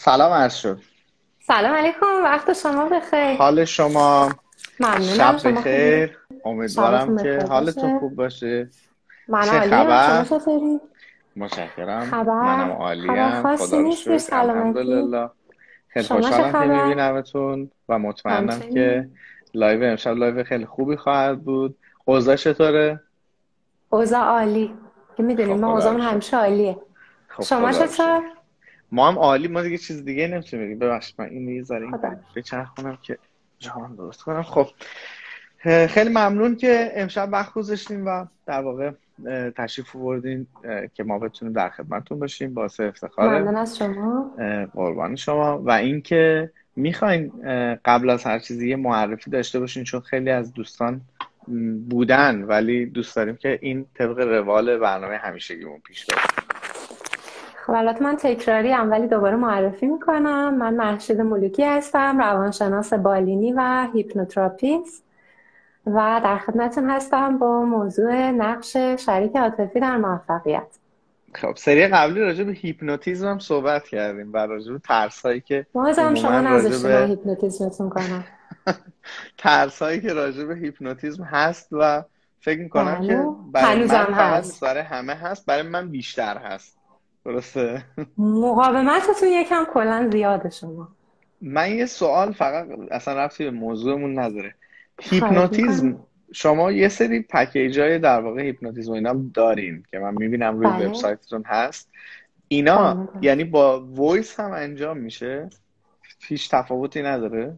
سلام عرض شد. سلام علیکم، وقت شما بخیر. حال شما؟ ممنونم، شب شما خوبی؟ بخیر. امیدوارم شبتون که بخیر حالتون باشه. خوب باشه. من چه عالیم، شما خبر؟ چطوری؟ متشکرم. منم خبر عالیم، خاصی خدا رو نیست، جز شکر، سلامتی. الحمدلله. خیلی شما چه خوشحالم که خبر؟ میبینمتون و مطمئنم که همچنین. لایو امشب لایو خیلی خوبی خواهد بود. اوضاع چطوره؟ اوضاع عالی، که خب میدونین ما خدا رو اوضاعمون شکر. همیشه عالیه. خب شما خدا رو چطور؟ شکر. ما هم عالی. ما دیگه چیز دیگه نمیتونیم بگیم. ببخشید من این یه ذره این خدا. بچرخونم که جهان درست کنم. خب خیلی ممنون که امشب وقت گذاشتیم و در واقع تشریف آوردین که ما بتونیم در خدمتتون باشیم. باعث افتخاره. ممنون از شما. قربان شما. و اینکه میخواین قبل از هر چیزی یه معرفی داشته باشین، چون خیلی از دوستان بودن ولی دوست داریم که این طبق روال برنامه همیشگیمون پیش بره. خب البته من تکراری ام، ولی دوباره معرفی میکنم. من مهشید ملوکی هستم، روانشناس بالینی و هیپنوتراپیست، و در خدمتتون هستم با موضوع نقش شریک عاطفی در موفقیت. خب سری قبلی راجع به هیپنوتیزم هم صحبت کردیم و راجع به ترسایی که بازم عموما شما راجع نذاشتی من به هیپنوتیزمتون کنم. ترسایی که راجع به هیپنوتیزم هست و فکر میکنم بله، که برای من هنوزم فقط نیست، هست. برای همه هست، برای من بیشتر هست. درسته؟ مقاومتتون یکم کلا زیاده شما. من یه سوال فقط، اصلا ربطی به موضوعمون نداره. خواهش میکنم. هیپنوتیزم، شما یه سری پکیج های در واقع هیپنوتیزم و اینا دارین که من میبینم روی بله، وبسایتتون هست. اینا بله. یعنی با وایس هم انجام میشه؟ هیچ تفاوتی نداره؟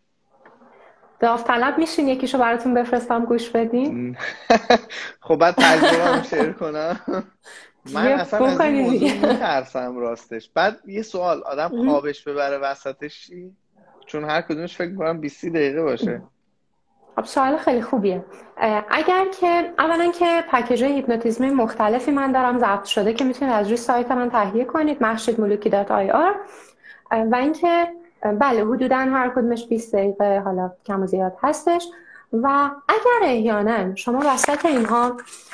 داوطلب میشین یکیشو براتون بفرستم گوش بدین؟ خب بعد تجربه‌مو شیر کنم. من دیگه اصلا از این بکنید موضوع دیگه. میترسم راستش. بعد یه سوال، آدم خوابش ببره وسطش چی؟ چون هر کدومش فکر کنم 20 دقیقه باشه. خب سوال خیلی خوبیه. اگر که اولا که پکیج هیپنوتیزمی مختلفی من دارم ضبط شده که میتونید از روی سایت من تهیه کنید، mahshidmuluki.ir. و اینکه بله حدودا هر کدومش 20 دقیقه حالا کم و زیاد هستش. و اگر احیانا شما وسط اینها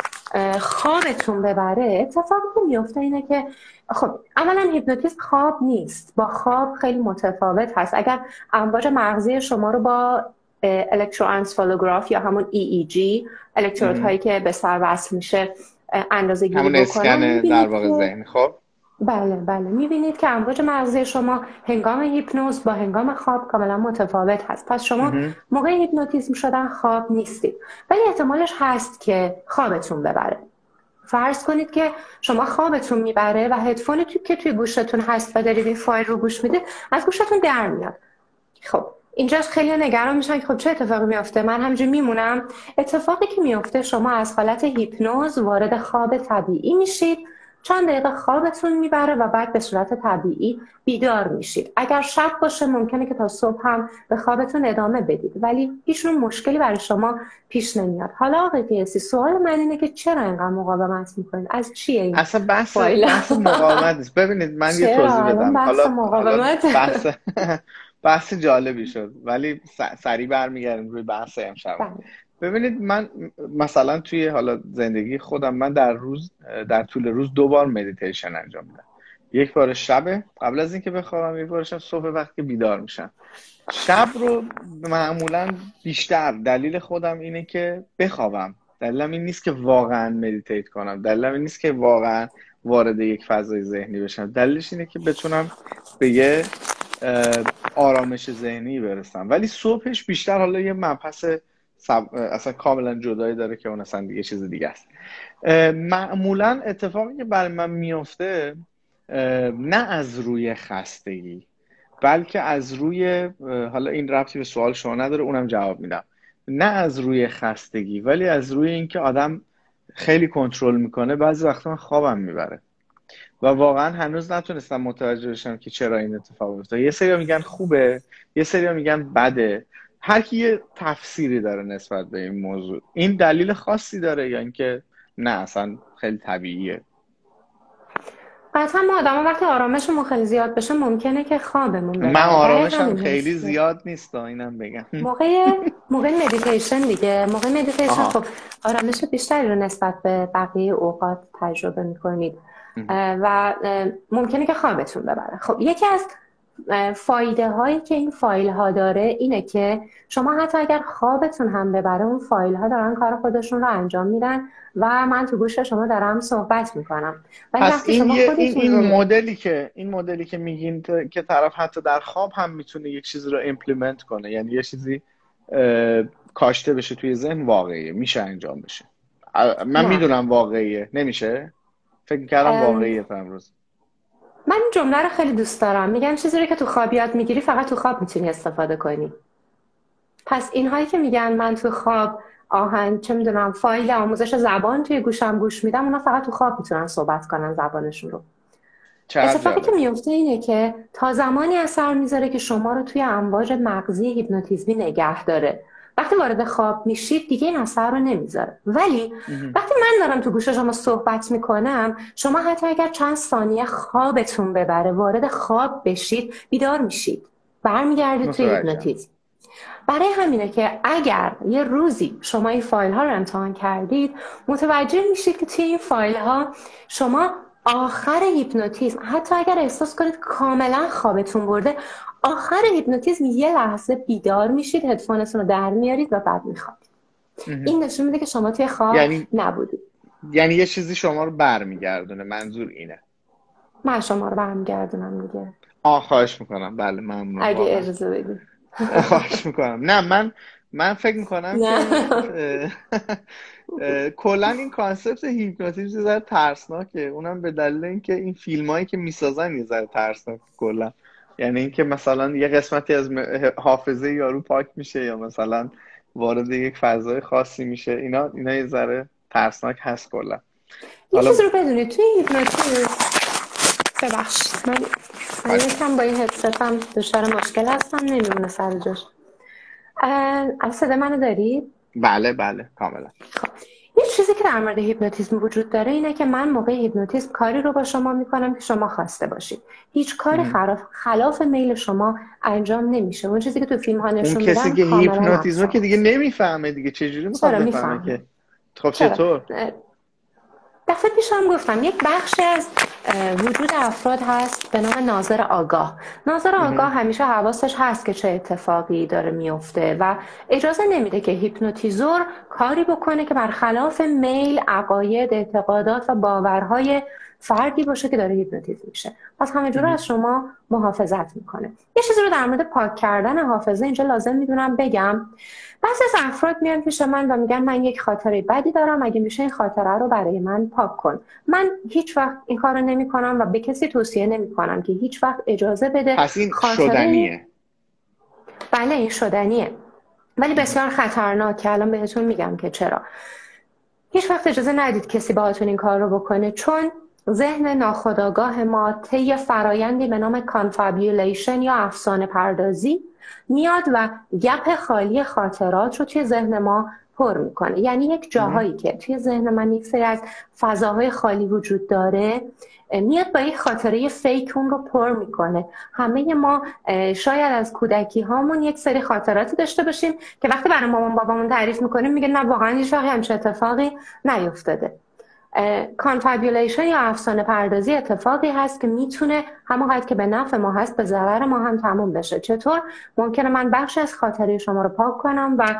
خوابتون ببره، اتفاقی که میفته اینه که خب اولا هیپنوتیزم خواب نیست، با خواب خیلی متفاوت هست. اگر امواج مغزی شما رو با الکتروانسفالوگراف یا همون EEG، الکترودهایی که به سر وصل میشه، اندازه گیری همون بکنن، اسکن در میبینید واقع که ذهن. خب بله میبینید که امواج مغزی شما هنگام هیپنوز با هنگام خواب کاملا متفاوت هست. پس شما موقع هیپنوتیزم شدن خواب نیستید، ولی احتمالش هست که خوابتون ببره. فرض کنید که شما خوابتون میبره و هدفونی که توی گوشتون هست و دارید این فایل رو گوش میدید از گوشتون در میاد. خب اینجاش خیلی نگران میشن که خب چه اتفاقی میفته، من همینجوری میمونم. اتفاقی که میفته شما از حالت هیپنوز وارد خواب طبیعی میشید، چند دقیقه خوابتون میبره و بعد به صورت طبیعی بیدار میشید. اگر شب باشه ممکنه که تا صبح هم به خوابتون ادامه بدید، ولی هیچ نوع مشکلی برای شما پیش نمیاد. حالا آقای قیسی، سوال من اینه که چرا اینقدر مقاومت میکنید؟ از چیه این اصلا بحث فایل؟ بحث مقاومت نیست. ببینید من یه چرا توضیح الان بدم. بحث حالا مقاومت؟ بحث بحث جالبی شد ولی سریع برمیگردیم روی بحث امشب. ببینید من مثلا توی حالا زندگی خودم، من در طول روز 2 بار مدیتیشن انجام میدم. یک بار شب قبل از اینکه بخوابم، یک بارش صبح وقتی بیدار میشم. شب رو معمولا بیشتر دلیل خودم اینه که بخوابم. دلیلم این نیست که واقعا مدیتیت کنم، دلیلم این نیست که واقعا وارد یک فضای ذهنی بشم. دلیلش اینه که بتونم به یه آرامش ذهنی برسم. ولی صبحش بیشتر حالا یه مبحث اصلا کاملا جدایی داره که اون اصلا دیگه چیز دیگه است. معمولا اتفاقی که برای من میفته نه از روی خستگی، بلکه از روی، حالا این ربطی به سوال شما نداره اونم جواب میدم، نه از روی خستگی ولی از روی اینکه آدم خیلی کنترل میکنه. بعضی وقتا من خوابم میبره و واقعا هنوز نتونستم متوجه بشم که چرا این اتفاق افتاد. یه سری میگن خوبه، یه سری میگن بده. هر کی یه تفسیری داره نسبت به این موضوع. این دلیل خاصی داره یا اینکه نه اصلا خیلی طبیعیه؟ قطعا ما آدم ها وقتی آرامشمون خیلی زیاد بشه ممکنه که خوابمون من ببره. برای آرامشم همین خیلی هست که زیاد نیست اینم بگم. موقع مدیتیشن دیگه، موقع مدیتیشن آها. خب آرامش بیشتری رو نسبت به بقیه اوقات تجربه میکنید و ممکنه که خوابتون ببره. خب یکی از فایده هایی که این فایل ها داره اینه که شما حتی اگر خوابتون هم ببره اون فایل ها دارن کار خودشون رو انجام میدن و من تو گوش شما دارم صحبت میکنم. پس این مدلی که میگین که طرف حتی در خواب هم میتونه یک چیزی رو ایمپلیمنت کنه، یعنی یه چیزی کاشته بشه توی ذهن، واقعیه، میشه انجام بشه. من میدونم واقعیه، نمیشه؟ فکر کردم واقعیه امروز. من این جمله رو خیلی دوست دارم، میگن چیزی رو که تو خواب یاد میگیری فقط تو خواب میتونی استفاده کنی. پس اینهایی که میگن من تو خواب آهنگ چه میدونم فایل آموزش زبان توی گوشم گوش میدم، اونا فقط تو خواب میتونن صحبت کنن زبانشون رو. اتفاقی که میفته اینه که تا زمانی اثر میذاره که شما رو توی امواج مغزی هیپنوتیزمی نگه داره. وقتی وارد خواب میشید دیگه این اثر رو نمیذاره. ولی وقتی من دارم تو گوش شما صحبت میکنم، شما حتی اگر چند ثانیه خوابتون ببره وارد خواب بشید، بیدار میشید، برمیگردید توی هیپنوتیزم. برای همینه که اگر یه روزی شما این فایل ها رو امتحان کردید، متوجه میشید که توی این فایل ها شما آخر هیپنوتیزم، حتی اگر احساس کنید کاملا خوابتون برده، آخر هیپنوتیزم یه لحظه بیدار میشید، هدفونتون رو در میارید و بعد میخوابید. این نشون میده که شما توی خواب نبودید. یعنی یه چیزی شما رو برمیگردونه، منظور اینه؟ من شما رو برمیگردونم دیگه. خواهش میکنم. بله ممنون. اگه اجازه بدید. خواهش میکنم. نه من فکر میکنم که کلا این کانسپت هیپنوتیزم یه ذره ترسناکه، اونم به دلیل اینکه این فیلمایی که میسازن یه ذره ترسناکه کلا. یعنی اینکه مثلا یه قسمتی از حافظه یارو پاک میشه یا مثلا وارد یک فضای خاصی میشه، اینا یه ذره ترسناک هست کلا. یه چیز رو بدونید توی هیپنوتیزم، ببخشید من یکم با این هدستم دچار مشکل هستم، نمیمونه سر جاش. صدا منو داری؟ بله کاملا. خب یه چیزی که در مورد هیپنوتیزم وجود داره اینه که من موقع هیپنوتیزم کاری رو با شما میکنم که شما خواسته باشید. هیچ کاری خلاف میل شما انجام نمیشه. اون چیزی که تو فیلم ها نشون میدن، اون کسی که هیپنوتیزم که دیگه نمیفهمه دیگه، چجوری میخواد بفهمه که؟ خب چطور؟ دفعه پیش هم گفتم یک بخشی از وجود افراد هست به نام ناظر آگاه. ناظر آگاه همیشه حواسش هست که چه اتفاقی داره میفته و اجازه نمیده که هیپنوتیزور کاری بکنه که برخلاف میل، عقاید، اعتقادات و باورهای فردی باشه که داره هیپنوتیزم میشه. پس همه جور از شما محافظت میکنه. یه چیزی رو در مورد پاک کردن حافظه اینجا لازم میدونم بگم. بعضی از افراد میان پیش من و میگن من یک خاطره بدی دارم، اگه میشه این خاطره رو برای من پاک کن. من هیچ وقت این کارو نمیکنم و به کسی توصیه نمیکنم که هیچ وقت اجازه بده. پس این شدنیه؟ بله این شدنیه، ولی بسیار خطرناکه. الان بهتون میگم که چرا. هیچ وقت اجازه ندید کسی باهاتون این کار رو بکنه، چون ذهن ناخودآگاه ما طی فرایندی به نام کانفابیولیشن یا افسانه پردازی میاد و گپ خالی خاطرات رو توی ذهن ما پر میکنه. یعنی یک جاهایی که توی ذهن من یک سری از فضاهای خالی وجود داره، میاد با یک خاطره فیک اون رو پر میکنه. همه ما شاید از کودکی هامون یک سری خاطراتی داشته باشیم که وقتی برای مامان بابامون تعریف میکنیم میگه نه واقعا هیچ وقتی همچین اتفاقی نیفتاده. کانفابیولیشن یا افسانه پردازی اتفاقی هست که میتونه همونقدر که به نفع ما هست به ضرر ما هم تموم بشه. چطور؟ ممکنه من بخش از خاطره شما رو پاک کنم و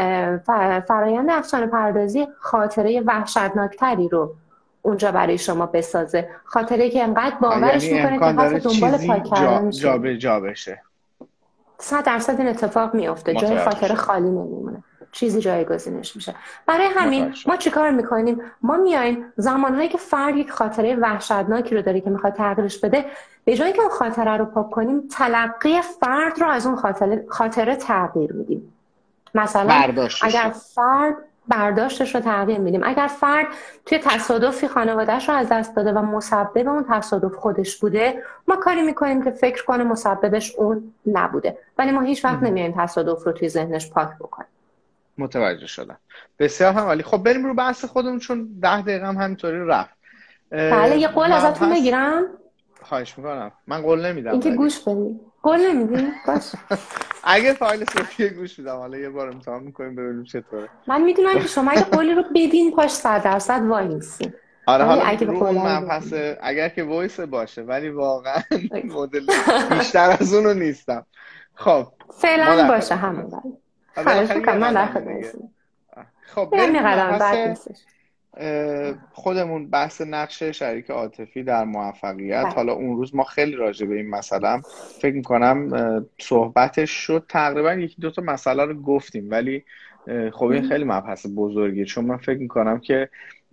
فرایند افسانه پردازی خاطره وحشتناکتری رو اونجا برای شما بسازه، خاطره که انقدر باورش میکنه که حتی دنبال پاک کردن جا بشه. 100% این اتفاق میفته، جای خاطره خالی نمیمونه، چیزی جایگزینش میشه. برای همین ما چیکار میکنیم؟ ما میایم زمانهایی که فرد یک خاطره وحشتناکی رو داره که میخواد تغییرش بده، به جایی که اون خاطره رو پاک کنیم، تلقی فرد رو از اون خاطره تغییر میدیم. مثلا اگر فرد برداشتش رو تغییر میدیم، اگر فرد توی تصادفی خانواده‌اش رو از دست داده و مسبب اون تصادف خودش بوده، ما کاری میکنیم که فکر کنه مسببش اون نبوده، ولی ما هیچ وقت نمیایم تصادف رو توی ذهنش پاک بکنیم. متوجه شدم. بسیار هم عالی. خب بریم رو بحث خودمون، چون 10 دقیقه هم همینطوری رفت. بله یه قول ازتون بگیرم؟ خواهش میکنم. من قول نمیدم. اینکه گوش بدید. قول نمیدی؟ باش. اگه فایل صوتی گوش میدم، حالا یه بار امتحان میکنیم ببینیم چطوره. من میدونم که شما اگه قولی رو بدین پاش 100% وای میسین. آره حالا رو اون مبحث اگر که وایس باشه، ولی واقعا مدل بیشتر از اونو نیستم. خب فعلا باشه همون خواهش میکنم، من در خدمتتونم. خب بریم خودمون بحث نقش شریک عاطفی در موفقیت. حالا اون روز ما خیلی راجع به این مسئله فکر میکنم صحبتش شد، تقریبا یکی دو تا مسئله رو گفتیم، ولی خب این خیلی مبحث بزرگیه، چون من فکر میکنم که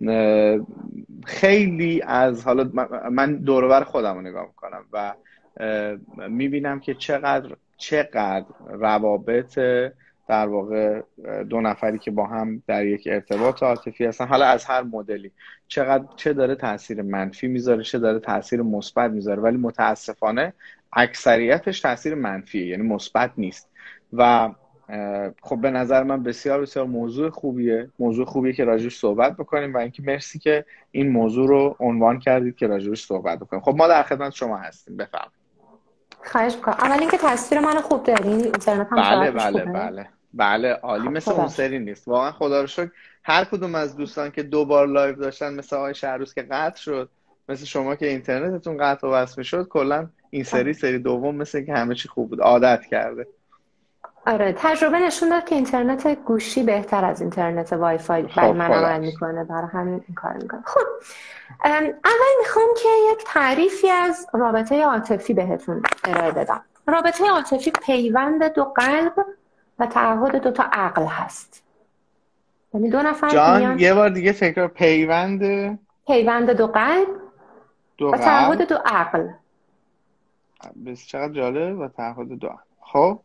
خیلی از، حالا من دور و بر خودم رو نگاه میکنم و میبینم که چقدر روابط در واقع دو نفری که با هم در یک ارتباط عاطفی هستن، حالا از هر مدلی، چه داره تاثیر منفی میذاره، چه داره تاثیر مثبت میذاره، ولی متاسفانه اکثریتش تاثیر منفیه، یعنی مثبت نیست. و خب به نظر من بسیار بسیار موضوع خوبیه که راجعش صحبت بکنیم، و اینکه مرسی که این موضوع رو عنوان کردید که راجعش صحبت بکنیم. خب ما در خدمت شما هستیم، بفرمایید. خواهش می‌کنم. اول اینکه تصویر منو خوب دارین، اینترنت هم بله عالی، مثل اون سری نیست واقعا، خدا رو شکر. هر کدوم از دوستان که 2 بار لایو داشتن، مثل آقای شهروز که قطع شد، مثل شما که اینترنتتون قطع و وصل میشد، کلا این سری دوم مثل که همه چی خوب بود، عادت کرده. آره تجربه نشون داد که اینترنت گوشی بهتر از اینترنت وای فای برای من عمل میکنه، برای همین این کار میکنه. خب اول میخوام که یک تعریفی از رابطه عاطفی بهتون ارائه بدم. رابطه عاطفی پیوند 2 قلب و تعهد 2 تا عقل هست. یعنی 2 نفر جان یه بار دیگه تکرار. پیوند 2 قلب و تعهد 2 عقل. بس چقدر جالب. و تعهد 2. خب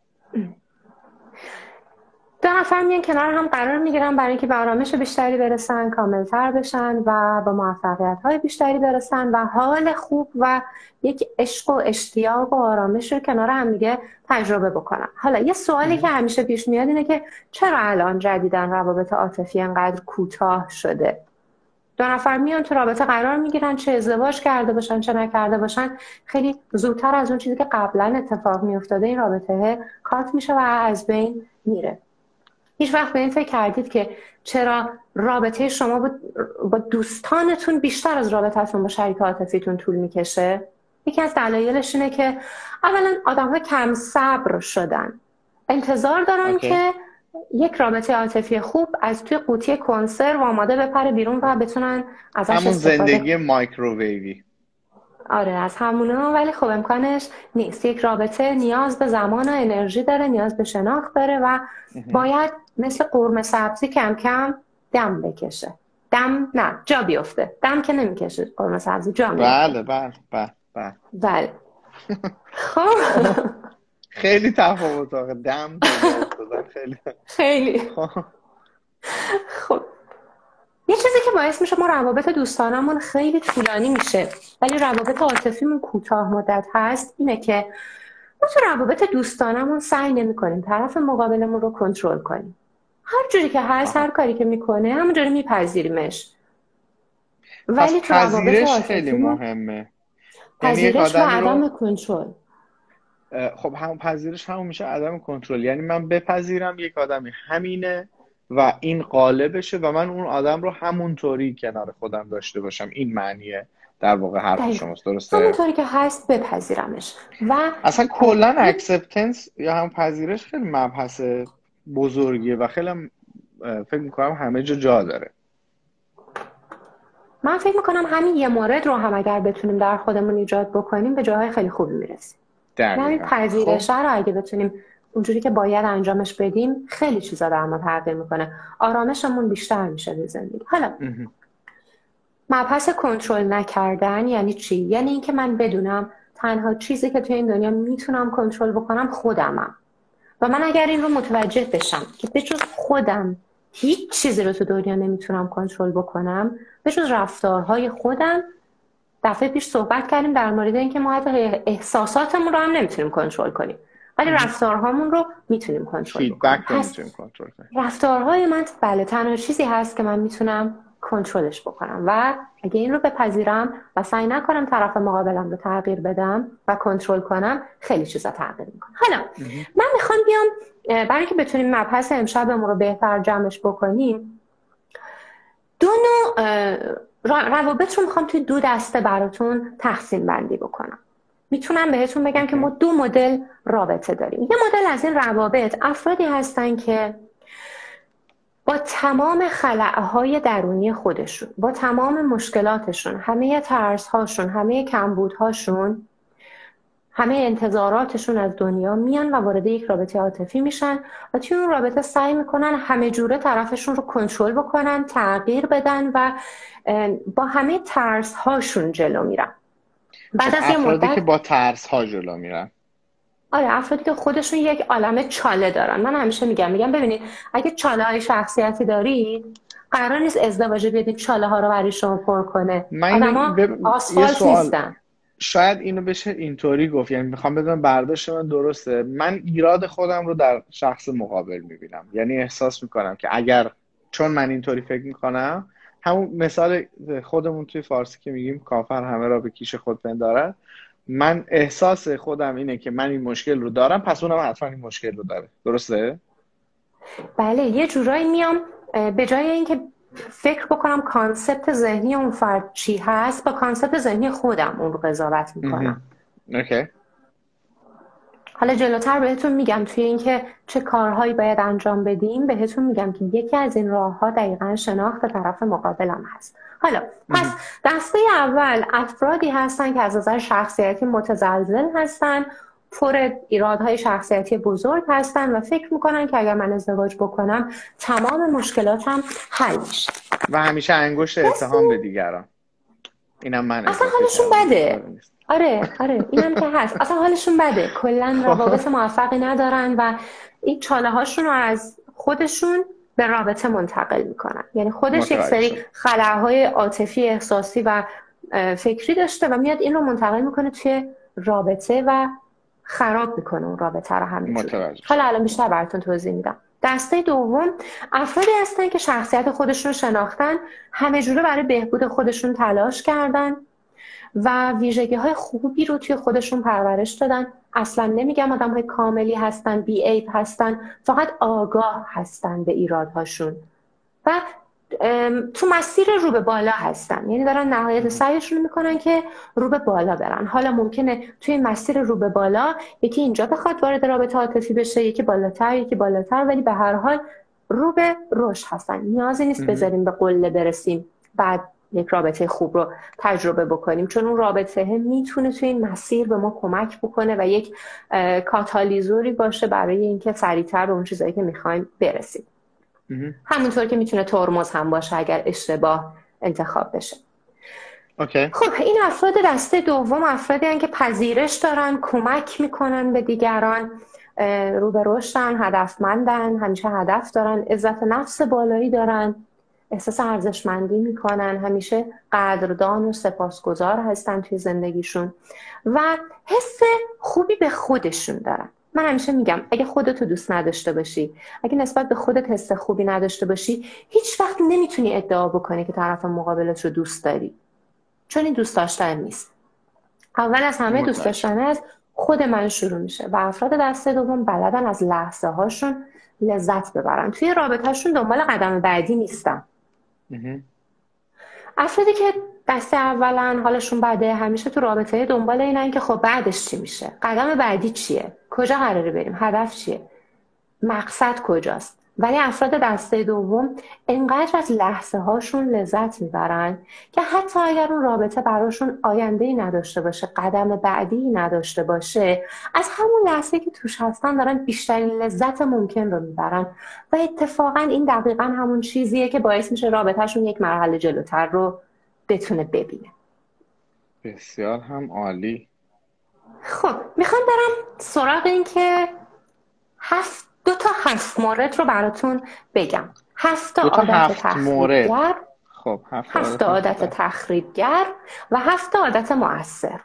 2 نفر میان کنار هم قرار میگیرن برای اینکه به آرامش بیشتری برسن، کاملتر بشن و به موفقیت‌های بیشتری برسن و حال خوب و یک عشق و اشتیاق و آرامش رو کنار هم دیگه تجربه بکنن. حالا یه سوالی که همیشه پیش میاد اینه که چرا الان جدیدن روابط عاطفی انقدر کوتاه شده؟ 2 نفر میان تو رابطه قرار میگیرن، چه ازدواج کرده باشن چه نکرده باشن، خیلی زودتر از اون چیزی که قبلا اتفاق میافتاده این رابطه کات میشه و از بین میره. هیچ وقت به این فکر کردید که چرا رابطه شما با دوستانتون بیشتر از رابطتون با شریک عاطفیتون طول میکشه؟ یکی از دلایلش اینه که اولا آدم‌ها کم صبر شدن، انتظار دارن که یک رابطه عاطفی خوب از توی قوطی کنسرو آماده بپره بیرون و بتونن ازش همون زندگی مایکروویوی. آره از همونا، ولی خب امکانش نیست. یک رابطه نیاز به زمان و انرژی داره، نیاز به شناخت داره و باید مثل قرمه سبزی کم کم دم بکشه. دم نه جا بیفته، دم که نمیکشه قرمه سبزی، جا میفته. بله خب خیلی تفاوت داره دم خیلی خب یه چیزی که باعث میشه ما روابط دوستانمون خیلی طولانی میشه ولی روابط عاطفیمون کوتاه مدت هست اینه که ما تو روابط دوستانمون سعی نمی‌کنیم طرف مقابلمون رو کنترل کنیم. هر جوری که هست، هر کاری که میکنه همونجوری میپذیریمش. ولی تو پذیرش خیلی مهمه. پذیرش و عدم کنترل. خب همون پذیرش همون میشه عدم کنترل. یعنی من بپذیرم یک آدمی همینه و این قالبشه و من اون آدم رو همونطوری کنار خودم داشته باشم. این معنیه در واقع حرف شماست، درسته؟ همونطوری که هست بپذیرمش. و اصلا کلا اکسپتنس یا هم پذیرش خیلی مبحث بزرگیه و خیلی فکر میکنم همه جا داره. من فکر میکنم همین یه مورد رو هم اگر بتونیم در خودمون ایجاد بکنیم به جاهای خیلی خوبی میرسیم. همین پذیرش رو اگه بتونیم اونجوری که باید انجامش بدیم خیلی چیزا در ما تغییر میکنه. آرامشمون بیشتر میشه به زندگی. حالا مبحث کنترل نکردن یعنی چی؟ یعنی اینکه من بدونم تنها چیزی که توی این دنیا میتونم کنترل بکنم خودمم و من اگر این رو متوجه بشم که به جز خودم هیچ چیزی رو تو دنیا نمیتونم کنترل بکنم به جز رفتارهای خودم. دفعه پیش صحبت کردیم در مورد اینکه ما حتی احساساتمون رو هم نمیتونیم کنترل کنیم ولی رفتارهامون رو میتونیم کنترل کنیم. رفتارهای من بله تنها چیزی هست که من میتونم کنترلش بکنم و اگه این رو بپذیرم و سعی نکنم طرف مقابلم رو تغییر بدم و کنترل کنم خیلی چیزا تغییر میکنه. حالا من میخوام بیام برای اینکه بتونیم مبحث امشبمون رو بهتر جمعش بکنیم 2 نوع روابط رو میخوام توی 2 دسته براتون تقسیم بندی بکنم. میتونم بهتون بگم که ما 2 مدل رابطه داریم. یه مدل از این روابط افرادی هستن که با تمام خلأهای درونی خودشون، با تمام مشکلاتشون، همه ترس‌هاشون، همه کمبودهاشون، همه انتظاراتشون از دنیا میان و وارد یک رابطه عاطفی میشن و توی اون رابطه سعی میکنن همه جوره طرفشون رو کنترل بکنن، تغییر بدن و با همه ترس‌هاشون جلو میرن. بعد از یه مدت که با ترس‌ها جلو میرن. آره، افرادی که خودشون یک عالمه چاله دارن. من همیشه میگم ببینید اگه چاله های شخصیتی دارید قرار نیست ازدواج بیاد چاله ها رو برای شما پر کنه. آدما آسفالت نیستن. شاید اینو بشه اینطوری گفت، یعنی میخوام بدونم برداشت من درسته. من ایراد خودم رو در شخص مقابل میبینم، یعنی احساس میکنم که اگر چون من اینطوری فکر میکنم، همون مثال خودمون توی فارسی که میگیم کافر همه را به کیش خود پندارد، من احساس خودم اینه که من این مشکل رو دارم، پس اونم حتما این مشکل رو داره. درسته؟ بله، یه جورایی میام به جای اینکه فکر بکنم کانسپت ذهنی اون فرد چی هست، با کانسپت ذهنی خودم اون رو قضاوت میکنم. اوکی. حالا جلوتر بهتون میگم توی اینکه چه کارهایی باید انجام بدیم، بهتون میگم که یکی از این راه‌ها دقیقاً شناخت طرف مقابلم هست. حالا پس دسته اول افرادی هستن که از نظر شخصیتی متزلزل هستن، پر ایرادهای شخصیتی بزرگ هستن و فکر میکنن که اگر من ازدواج بکنم تمام مشکلاتم حل میشه و همیشه انگشت اتهام به دیگران. اینم من اصلا حالشون بده. آره اینم که هست، اصلا حالشون بده، کلا روابط موفقی ندارن و این چاله هاشون رو از خودشون به رابطه منتقل میکنن. یعنی خودش یک سری خلاهای عاطفی، احساسی و فکری داشته و میاد این رو منتقل میکنه توی رابطه و خراب میکنه اون رابطه رو همینجوری. حالا الان بیشتر براتون توضیح میدم. دسته دوم افرادی هستن که شخصیت خودشون رو شناختن، همه جوره برای بهبود خودشون تلاش کردن و ویژگی‌های خوبی رو توی خودشون پرورش دادن. اصلا نمیگم آدم‌های کاملی هستن، بی عیب هستن، فقط آگاه هستن به ایرادهاشون و تو مسیر رو به بالا هستن. یعنی دارن نهایت سعیشون میکنن که رو به بالا برن. حالا ممکنه توی مسیر رو به بالا یکی اینجا بخواد وارد رابطه عاطفی بشه، یکی بالاتر، ولی به هر حال رو به رشد هستن. نیازی نیست بذاریم به قله برسیم بعد یک رابطه خوب رو تجربه بکنیم، چون اون رابطه میتونه توی این مسیر به ما کمک بکنه و یک کاتالیزوری باشه برای اینکه سریعتر به اون چیزایی که میخوایم برسیم. همونطور که میتونه ترمز هم باشه اگر اشتباه انتخاب بشه. خب این افراد دسته دوم افرادی هستند که پذیرش دارن، کمک میکنن به دیگران، رو به رشدن، هدفمندن، همیشه هدف دارن، عزت نفس بالایی دارن، احساس ارزشمندی میکنن، همیشه قدردان و سپاسگزار هستن توی زندگیشون و حس خوبی به خودشون دارن. من همیشه میگم اگه خودتو دوست نداشته باشی، اگه نسبت به خودت حس خوبی نداشته باشی، هیچ وقت نمیتونی ادعا بکنی که طرف مقابلت رو دوست داری، چون این دوست داشتن نیست. اول از همه دوست داشتن از خود من شروع میشه و افراد دسته دوم بلدن از لحظه هاشون لذت ببرن، توی رابطهشون دنبال قدم بعدی نیستن. افرادی که دسته اولن حالشون بده، همیشه تو رابطه دنبال اینن که خب بعدش چی میشه، قدم بعدی چیه، کجا قراره بریم، هدف چیه، مقصد کجاست. ولی افراد دسته دوم انقدر از لحظه هاشون لذت میبرن که حتی اگر اون رابطه براشون آینده‌ای نداشته باشه، قدم بعدی نداشته باشه، از همون لحظه که توش هستن دارن بیشترین لذت ممکن رو میبرن و اتفاقا این دقیقا همون چیزیه که باعث میشه رابطهشون یک مرحله جلوتر رو بتونه ببینه. بسیار هم عالی. خب میخوام برم سراغ این که 7 مورد رو براتون بگم. 7 عادت تخریبگر. خب 7 عادت تخریبگر و 7 عادت مؤثر.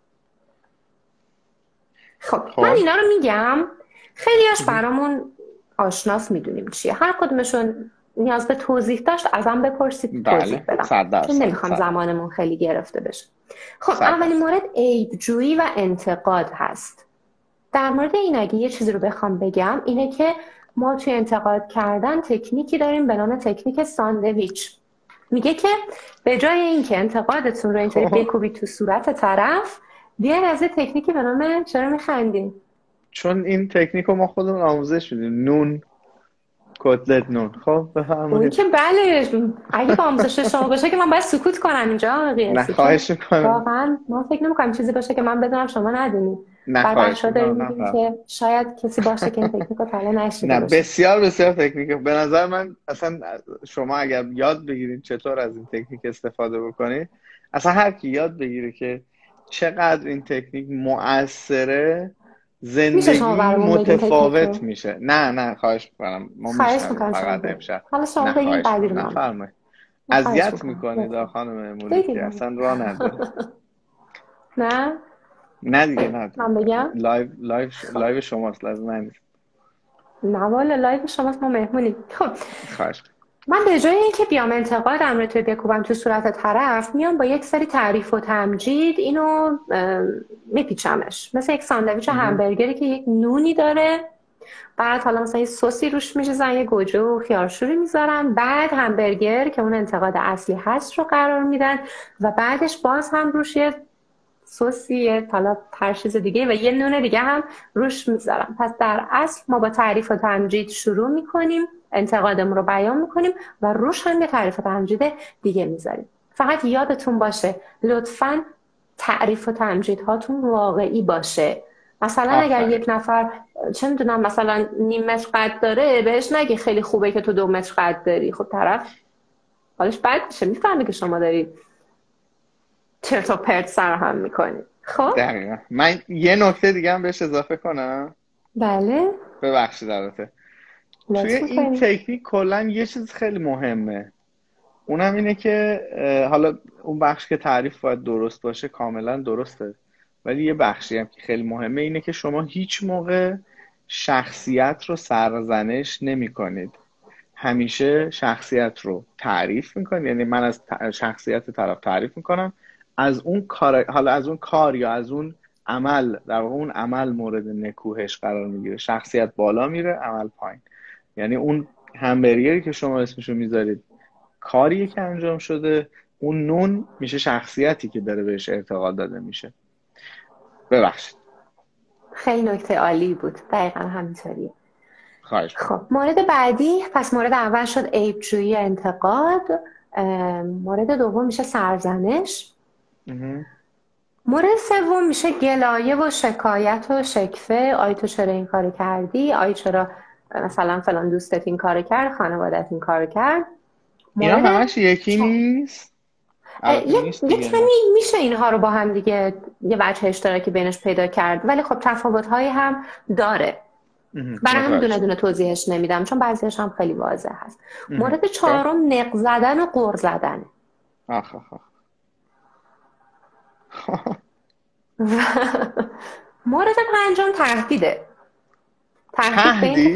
خب من اینا رو میگم، خیلیاش برامون آشناس، میدونیم چیه. هر کدومشون نیاز به توضیح داشت ازم بپرسید توضیح بدم، چون نمیخوام زمانمون خیلی گرفته بشه. خب اولین مورد عیب‌جویی و انتقاد هست. در مورد این اگه یه چیزی رو بخوام بگم اینه که ما توی انتقاد کردن تکنیکی داریم به نام تکنیک ساندویچ. میگه که به جای اینکه انتقادتون رو اینطوری بکوبید تو صورت طرف، بیاید از یه تکنیکی به نام چرا میخندین. چون این تکنیک رو ما خودمون آموزش میدیم. نون، کتلت نون. خب بفرمایید. اون که بله، اگه با آموزش شما باشه که من باید سکوت کنم اینجا. نه خواهش میکنم. واقعا من فکر نمیکنم چیزی باشه که من بدونم شما ندونید. نه خواهش میکنم. که شاید کسی باشه که این تکنیک رو تا نشیده باشه. نه بسیار بسیار تکنیک. به نظر من اصلا شما اگر یاد بگیرید چطور از این تکنیک استفاده بکنید، اصلا هر کی یاد بگیره که چقدر این تکنیک مؤثره، زندگی متفاوت میشه. نه خواهش میکنم. ما میشنم فقط امشب. حالا شما بگید بعدی رو نفرمایید. اذیت میکنید خانم مولیکی، اصلا راه نداره. نه دیگه نه. من بگم لایو شماست، لازم نیست. نه والا لایو شماست، ما مهمونیم. خب خواهش. من به جای اینکه بیام انتقادم رو توی بکوبم تو صورت طرف، میام با یک سری تعریف و تمجید اینو میپیچمش، مثل یک ساندویچ همبرگری که یک نونی داره، بعد حالا مثلا یه سوسی روش میریزن، یه گوجه و خیارشوری میذارن، بعد همبرگر که اون انتقاد اصلی هست رو قرار میدن و بعدش باز هم روش یه سوسی، حالا هر چیز دیگه و یه نون دیگه هم روش میذارن. پس در اصل ما با تعریف و تمجید شروع میکنیم، انتقادمون رو بیان میکنیم و روش هم یه تعریف و تمجید دیگه میذاریم. فقط یادتون باشه لطفاً تعریف و تمجید هاتون واقعی باشه. مثلا اگر یک نفر چه میدونم مثلا نیم متر قد داره، بهش نگی خیلی خوبه که تو 2 متر قد داری. خب طرف حالش بد میشه، میفهمه که شما دارید چرت و پرت سرهم میکنید. خب دقیقاً. من یه نکته دیگه هم بهش اضافه کنم. بله ببخشید البته. توی این تکنیک کلا یه چیز خیلی مهمه، اونم اینه که حالا اون بخش که تعریف باید درست باشه کاملا درسته، ولی یه بخشی هم که خیلی مهمه اینه که شما هیچ موقع شخصیت رو سرزنش نمی کنید. همیشه شخصیت رو تعریف میکنید. یعنی من از شخصیت طرف تعریف میکنم، از اون کار، حالا از اون کار یا از اون عمل، در واقع اون عمل مورد نکوهش قرار میگیره. شخصیت بالا میره، عمل پایین. یعنی اون همبرگری که شما اسمشو میذارید کاریه که انجام شده، اون نون میشه شخصیتی که داره بهش ارتقا داده میشه. ببخشید. خیلی نکته عالی بود. دقیقا همینطوریه. خواهش. خب مورد بعدی، پس مورد اول شد عیب‌جویی، انتقاد. مورد دوم میشه سرزنش. مورد سوم میشه گلایه و شکایت و شکوه. آی تو چرا این کارو کردی؟ آی چرا مثلا فلان دوستت این کارو کرد، خانوادت این کارو کرد. اینا همش یکی نیست؟ یک کمی میشه اینها رو با هم دیگه یه وجه اشتراکی بینش پیدا کرد، ولی خب تفاوت‌هایی هم داره. برای همین دونه دونه توضیحش نمیدم چون بعضیش هم خیلی واضح هست. مورد چهارم نق زدن و غر زدن. مورد پنجم تهدیده. تهدید به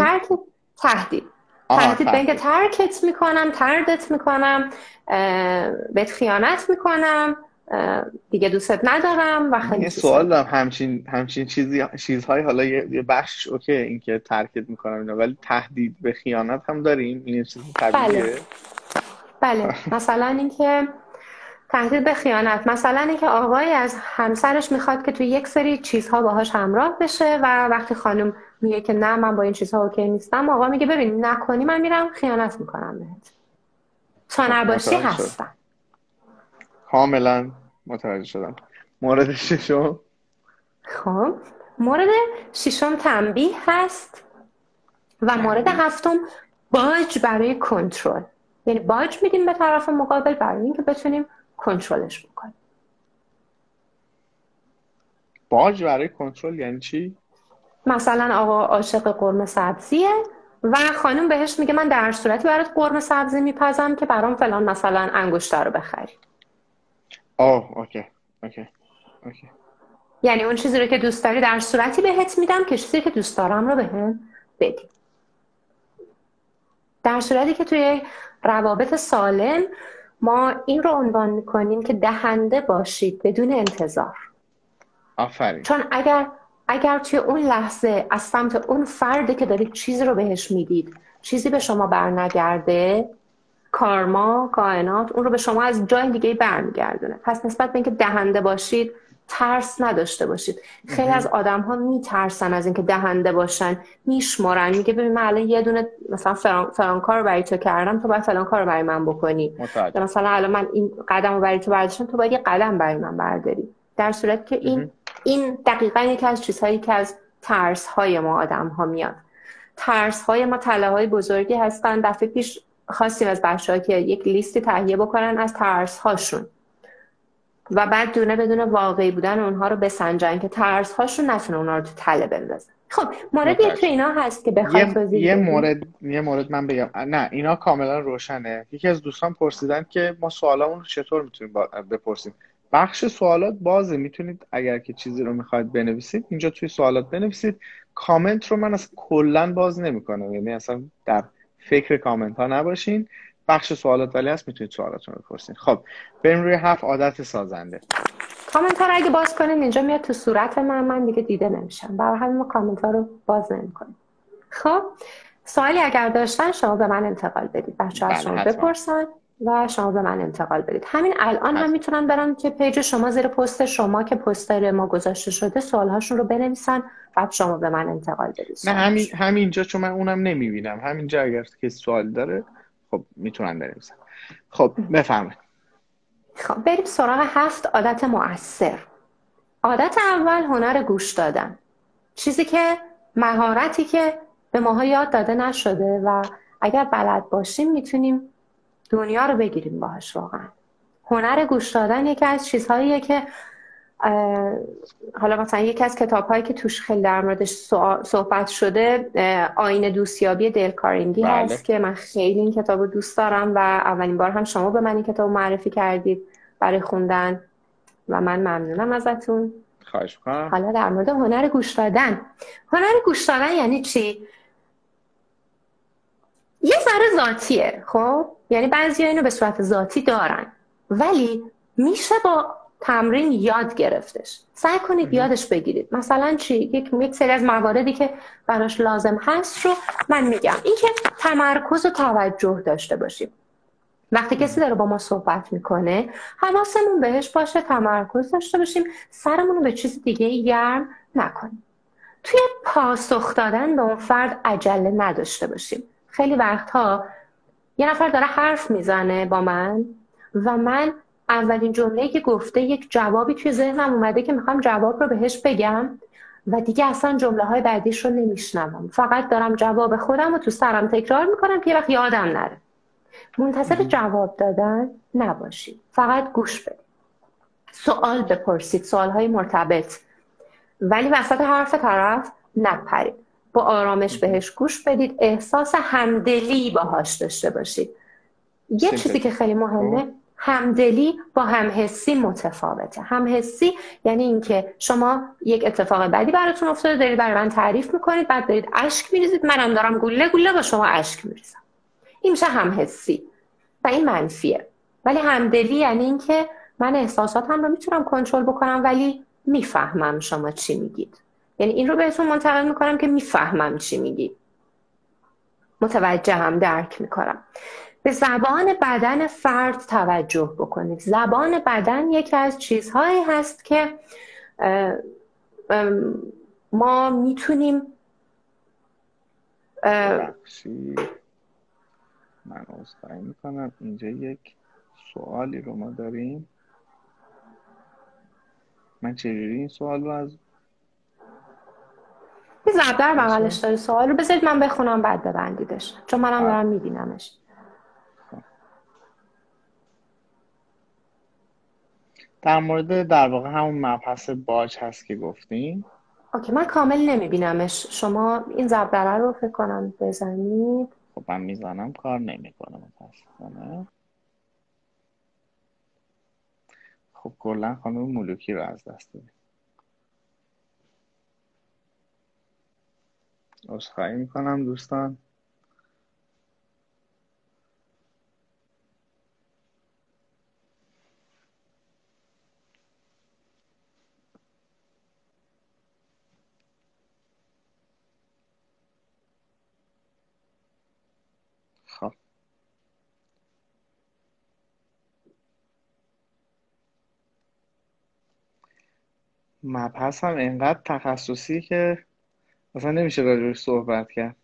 اینکه ترکت میکنم، تردت میکنم، بهت خیانت میکنم، دیگه دوستت ندارم و خیلی. یه سوال دارم، همچین چیزهای حالا یه بخشش اوکی این که ترکت میکنم اینا، ولی تهدید به خیانت هم داریم؟ این چیزی طبیعیه؟ بله. مثلا اینکه تهدید به خیانت، مثلا اینکه آقای از همسرش میخواد که توی یک سری چیزها باهاش همراه بشه و وقتی خانم میگه که نه من با این چیزها اوکی نیستم، آقا میگه ببین نکنی من میرم خیانت میکنم بهت، تا نباشی هستم. کاملا متوجه شدم. مورد ششم؟ خب مورد ششم تنبیه هست و مورد هفتم باج برای کنترل. یعنی باج میدیم به طرف مقابل برای اینکه بتونیم کنترلش بکنیم. باج برای کنترل یعنی چی؟ مثلا آقا عاشق قرمه سبزیه و خانم بهش میگه من در صورتی برات قرمه سبزی میپزم که برام فلان مثلا انگشتر رو بخری. اوکی. یعنی اون چیزی رو که دوست داری در صورتی بهت میدم که چیزی که دوست دارم رو بهم بدی. در صورتی که توی روابط سالم ما این رو عنوان میکنیم که دهنده باشید بدون انتظار. آفرین. چون اگر توی اون لحظه از سمت اون فردی که دارید چیزی رو بهش میدید چیزی به شما بر نگرده، کارما، کائنات اون رو به شما از جای دیگه برمیگردونه. پس نسبت به اینکه دهنده باشید ترس نداشته باشید. خیلی از آدم ها میترسن از اینکه دهنده باشن، میشمارن، میگه ببین من الان یه دونه مثلا فلان کار رو برای تو کردم، تو باید فلان کار رو برای من بکنی. یا مثلا الان من این قدم رو برای تو برداشتم، تو باید یه قدم برای من برداری. در صورت که این دقیقاً یکی از چیزهایی که از ترس های ما آدم ها میاد. ترس های ما تله های بزرگی هستن. دفعه پیش خواستیم از بچه‌ها که یک لیستی تهیه بکنن از ترس هاشون و بعد دونه بدون واقعی بودن اونها رو بسنجن که ترس هاشون نتونه اونها رو تو تله بندازن. خب موردی تو اینا هست که بخواد توضیح یه مورد من بگم. نه اینا کاملا روشنه. یکی از دوستان پرسیدن که ما سوالامون رو چطور میتونیم بپرسیم. بخش سوالات بازه، میتونید اگر که چیزی رو میخواید بنویسید اینجا توی سوالات بنویسید. کامنت رو من اصلا کلا باز نمیکنم، یعنی اصلا در فکر کامنت ها نباشین. بخش سوالات ولی هست، میتونید سوالاتون رو بپرسین. خب بریم روی 7 عادت سازنده. کامنت ها رو اگه باز کنین اینجا میاد تو صورت من دیگه دیده نمیشم، برای همین ما کامنت ها رو باز نمیکنیم. خب سوالی اگر داشتن شما به من انتقال بدید، بچه‌ها شما بپرسن و شما به من انتقال بدید. همین الان هم میتونن برن که پیج شما، زیر پست شما که پوستر ما گذاشته شده سوالهاشون رو بنویسن، بعد شما به من انتقال بدید. نه همینجا چون من اونم نمیبینم، همینجا اگر که سوال داره خب میتونن بنویسن. خب بفرمایید. خب بریم سراغ 7 عادت مؤثر. عادت اول هنر گوش دادن. چیزی که مهارتی که به ماها یاد داده نشده و اگر بلد باشیم میتونیم دنیا رو بگیریم باهاش. واقعا هنر گوش دادن یکی از چیزهاییه که حالا مثلا یکی از کتاب‌هایی که توش خیلی در موردش صحبت شده آیین دوستیابی دیل کارنگی هست که من خیلی این کتاب رو دوست دارم و اولین بار هم شما به من این کتاب معرفی کردید برای خوندن و من ممنونم ازتون. خواهش می‌کنم. حالا در مورد هنر گوش دادن. هنر گوش دادن یعنی چی؟ یه ذره ذاتیه. خب یعنی بعضیا اینو به صورت ذاتی دارن ولی میشه با تمرین یاد گرفتش. سعی کنید یادش بگیرید. مثلا چی؟ یک سری از مواردی که براش لازم هست رو من میگم. این که تمرکز و توجه داشته باشیم. وقتی کسی داره با ما صحبت میکنه حواسمون بهش باشه، تمرکز داشته باشیم، سرمون رو به چیز دیگه گرم نکنیم. توی پاسخ دادن به اون فرد عجله نداشته باشیم. خیلی وقتها یه نفر داره حرف میزنه با من و من اولین جمله‌ای که گفته یک جوابی توی ذهنم اومده که میخوام جواب رو بهش بگم و دیگه اصلا جمله‌های بعدیش رو نمیشنوم، فقط دارم جواب خودم رو تو سرم تکرار میکنم که یه وقت یادم نره. منتظر جواب دادن نباشید، فقط گوش بدید، سوال بپرسید، سوال‌های مرتبط، ولی وسط حرف طرف نپرید. با آرامش بهش گوش بدید، احساس همدلی باهاش داشته باشید. یه چیزی که خیلی مهمه، همدلی با همحسی متفاوته. همحسی یعنی اینکه شما یک اتفاق بدی براتون افتاده، دارید برای من تعریف میکنید، بعد دارید اشک میریزید، منم دارم گله گله با شما اشک میریزم. این میشه همحسی و این منفیه. ولی همدلی یعنی اینکه من احساساتم رو میتونم کنترل بکنم ولی میفهمم شما چی میگید. یعنی این رو بهتون منتقل میکنم که میفهمم چی میگید، متوجهم، درک میکنم. به زبان بدن فرد توجه بکنید. زبان بدن یکی از چیزهایی هست که ما میتونیم من عذرخواهی میکنم، اینجا یک سوالی رو ما داریم. من چجوری این سوال رو از یه زبدر بغلش داره، سوال رو بذارید من بخونم بعد ببندیدش چون منم دارم میبینمش. در مورد در واقع همون مبحث باج هست که گفتیم. اوکی، من کامل نمیبینمش، شما این زبدره رو فکر کنم بزنید. خب من میزنم کار نمیکنه متاسفانه. خب کلا خانم ملوکی رو از دست دادیم. عذرخواهی میکنم دوستان. خب مبحث هم اینقدر تخصصی که اصلا نمیشه راجعش صحبت کرد.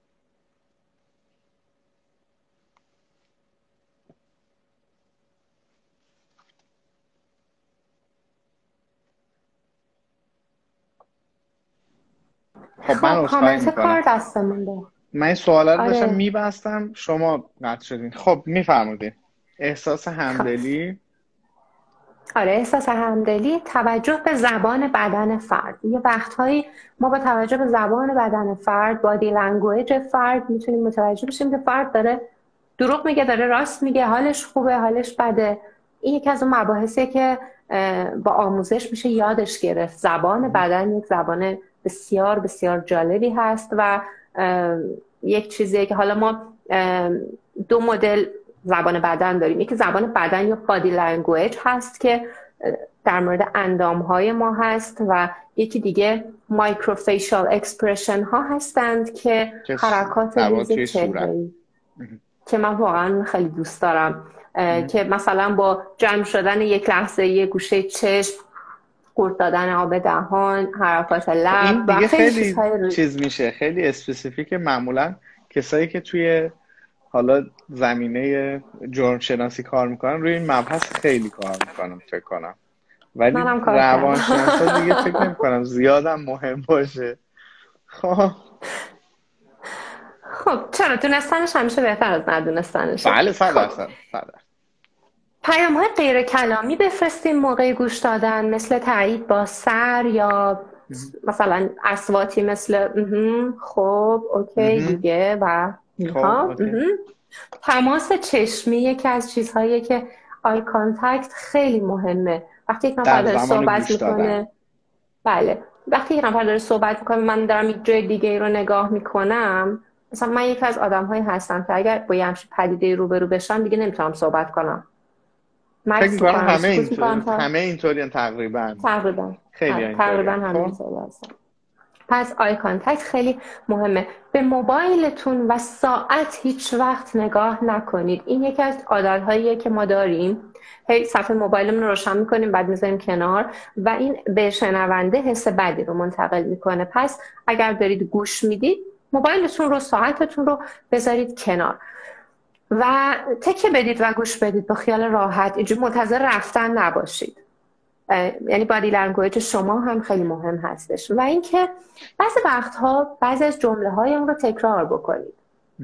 خب من کامنت کار دستمونده. من این سوالا رو داشتم میبستم، شما قطع شدین. خب میفرمودین احساس همدلی. آره، احساس همدلی، توجه به زبان بدن فرد. یه وقتهایی ما با توجه به زبان بدن فرد، بادی لنگویج فرد، میتونیم متوجه بشیم که فرد داره دروغ میگه، داره راست میگه، حالش خوبه، حالش بده. این یکی از اون مباحثیه که با آموزش میشه یادش گرفت. زبان بدن یک زبان بسیار بسیار جالبی هست و یک چیزیه که حالا ما دو مدل زبان بدن داریم. یکی زبان بدن یا بادی لنگویج هست که در مورد اندامهای ما هست و یکی دیگه مایکروفیشال اکسپرشن ها هستند که حرکات ریز چهره‌ای که من واقعا خیلی دوست دارم که مثلا با جمع شدن یک لحظه یک گوشه چشم، قورت دادن آب دهان، حرکات لب و خیلی چیز میشه، خیلی اسپسیفیک. معمولا کسایی که توی حالا زمینه جرم شناسی کار میکنن روی این مبحث خیلی کار میکنم فکر کنم، ولی روانشناسا دیگه فکر نمیکنم زیادم مهم باشه. خب چرا؟ دونستنش همیشه بهتر از ندونستنش. بله 100%. پیام های غیر کلامی بفرستیم موقع گوش دادن، مثل تایید با سر یا مثلا اصواتی مثل خب اوکی دیگه و تماس چشمی یکی از چیزهایی که آی کانتکت خیلی مهمه. وقتی یک نفر داره صحبت میکنه، بله، وقتی یک نفر داره صحبت میکنه من دارم یک جای دیگه رو نگاه میکنم، مثلا من یکی از آدم‌هایی هستم که اگر با یه همچین پدیده روبرو بشم دیگه نمیتونم صحبت کنم. فکر می‌کنم همه اینطوریه تقریبا خیلی تقریبا همینطوری هستن. پس آی کانتکت خیلی مهمه. به موبایلتون و ساعت هیچ وقت نگاه نکنید. این یکی از عادت‌هاییه که ما داریم. هی صفحه موبایلمون رو روشن می‌کنیم بعد می‌ذاریم کنار و این به شنونده حس بدی رو منتقل می‌کنه. پس اگر دارید گوش میدید موبایلتون رو، ساعتتون رو بذارید کنار و تکیه بدید و گوش بدید با خیال راحت. اینجوری منتظر رفتن نباشید. یعنی بادی لنگویج شما هم خیلی مهم هستش و اینکه بعضی وقتها بعضی از جمله‌های اون رو تکرار بکنید.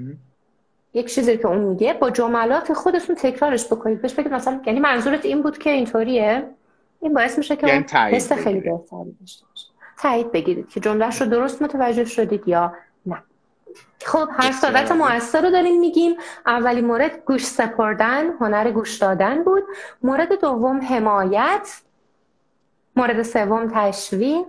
یک چیزی که اون میگه با جملات خودتون تکرارش بکنید. بهش بگید مثلا یعنی منظورت این بود که اینطوریه. این باعث میشه که یعنی حس خیلی بهتری داشته باشه. تایید بگیرید که جمله‌اش رو درست متوجه شدید یا نه. خب هر عادت مؤثر رو داریم میگیم. اولی مورد گوش سپردن، هنر گوش دادن بود. مورد دوم حمایت. مورد سوم تشویق.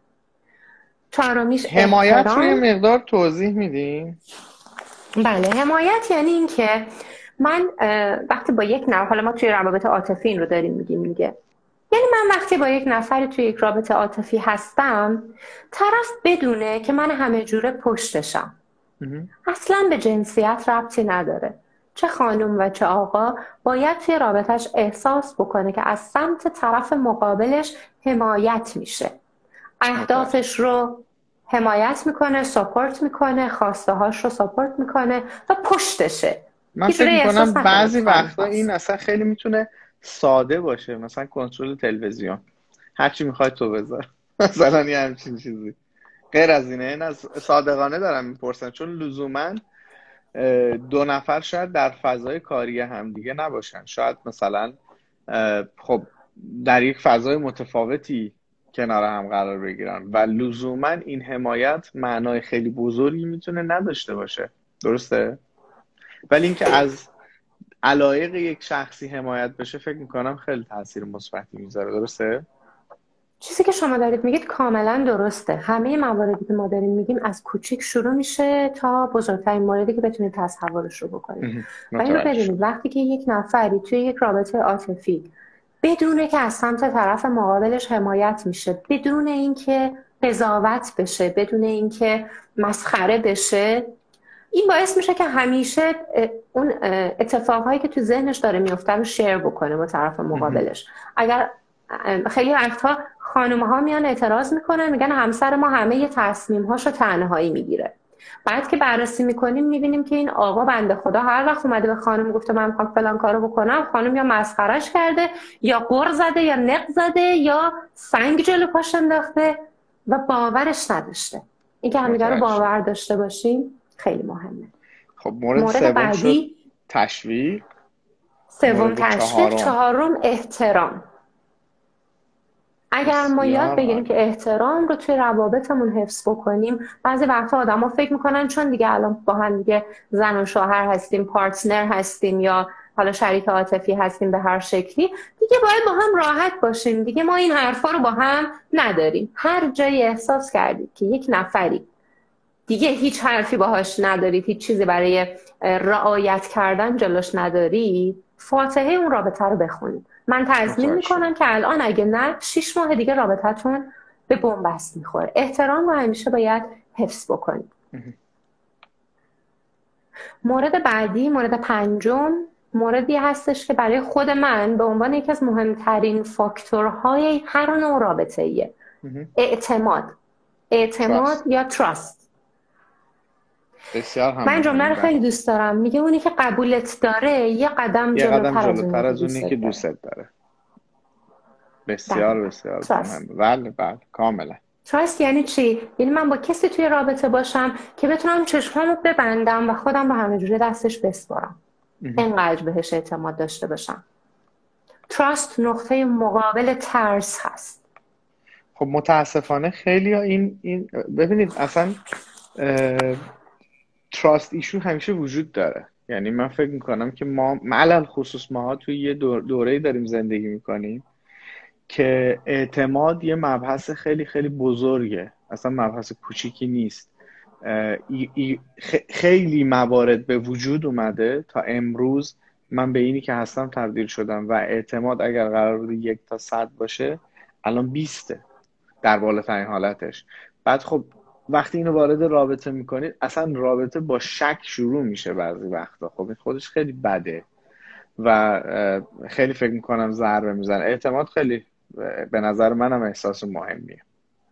چهارمیش حمایت رو یه مقدار توضیح میدیم؟ بله، حمایت یعنی این که من وقتی با یک نفر، حالا ما توی روابط عاطفی این رو داریم میگیم دیگه، یعنی من وقتی با یک نفر توی یک رابطه عاطفی هستم، طرف بدونه که من همه جوره پشتشم. اصلا به جنسیت ربطی نداره. چه خانم و چه آقا باید توی رابطش احساس بکنه که از سمت طرف مقابلش حمایت میشه. اهدافش رو حمایت میکنه، ساپورت میکنه، خواسته هاش رو ساپورت میکنه و پشتشه. من فکر میکنم بعضی وقتا این اصلا خیلی میتونه ساده باشه، مثلا کنترل تلویزیون، هرچی میخوای تو بذار، مثلا یه همچین چیزی. غیر از اینه، این از صادقانه دارم میپرسن، چون لزوما دو نفر شاید در فضای کاری همدیگه نباشن، شاید مثلا خب در یک فضای متفاوتی کنار هم قرار بگیرن و لزوما این حمایت معنای خیلی بزرگی میتونه نداشته باشه. درسته؟ ولی اینکه از علایق یک شخصی حمایت بشه فکر میکنم خیلی تاثیر مثبتی میذاره. درسته؟ چیزی که شما دارید میگید کاملا درسته. همه مواردی که ما داریم میگیم از کوچیک شروع میشه تا بزرگترین موردی که بتونید تصورش رو بکنید. و اینو بدونید وقتی که یک نفری توی یک رابطه عاطفی بدونه که از سمت طرف مقابلش حمایت میشه، بدون اینکه قضاوت بشه، بدون اینکه مسخره بشه، این باعث میشه که همیشه اون اتفاقهایی که تو ذهنش داره میفته رو شیر بکنه با طرف مقابلش. اگر خیلی وقتها خانم‌ها میان اعتراض میکنن، میگن همسر ما همه تصمیم‌هاشو تنهایی میگیره. بعد که بررسی میکنیم میبینیم که این آقا بنده خدا هر وقت اومده به خانم گفته من میخوام فلان کارو بکنم، خانم یا مسخرش کرده یا غر زده یا نق زده یا سنگ جلو پاش انداخته و باورش نداشته. این که همدیگه رو باور داشته باشیم خیلی مهمه. خب مورد بعدی تشویق، سوم تشویق، چهارم احترام. اگر ما یاد بگیریم که احترام رو توی روابطمون حفظ بکنیم، بعضی وقتا آدما فکر میکنن چون دیگه الان با هم دیگه زن و شوهر هستیم، پارتنر هستیم یا حالا شریک عاطفی هستیم به هر شکلی، دیگه باید با هم راحت باشیم، دیگه ما این حرفا رو با هم نداریم. هر جایی احساس کردید که یک نفری دیگه هیچ حرفی باهاش ندارید، هیچ چیزی برای رعایت کردن جلوش ندارید، فاتحه اون رابطه رو بخونید. من تضمین میکنم که الان اگه نه 6 ماه دیگه رابطتون به بنبست میخوره. احترام رو همیشه باید حفظ بکنید. مورد بعدی، مورد پنجم، موردی هستش که برای خود من به عنوان یکی از مهمترین فاکتورهای هر نوع رابطه‌ایه. اعتماد یا تراست. من جمله رو خیلی دوست دارم، میگه اونی که قبولت داره یه قدم جلوتر از اونی که دوستت داره. بسیار بسیار مهمه. بله کاملا. تراست یعنی چی؟ یعنی من با کسی توی رابطه باشم که بتونم چشمامو ببندم و خودم رو همه جوره دستش بسپارم. اینقدر بهش اعتماد داشته باشم. تراست نقطه مقابل ترس هست. خب متاسفانه خیلی ها این ببینید اصلا تراست ایشو همیشه وجود داره. یعنی من فکر میکنم که ما علل خصوص ماها توی یه دوره‌ای داریم زندگی میکنیم که اعتماد یه مبحث خیلی خیلی بزرگه، اصلا مبحث کوچیکی نیست. خیلی موارد به وجود اومده تا امروز من به اینی که هستم تبدیل شدم و اعتماد اگر قرار بود 1 تا 100 باشه الان 20 در بالاترین حالتش. بعد خب وقتی اینو وارد رابطه میکنید اصلا رابطه با شک شروع میشه بعضی وقتا. خب این خودش خیلی بده و خیلی فکر میکنم ضربه میزنه. اعتماد خیلی به نظر منم احساس مهمیه.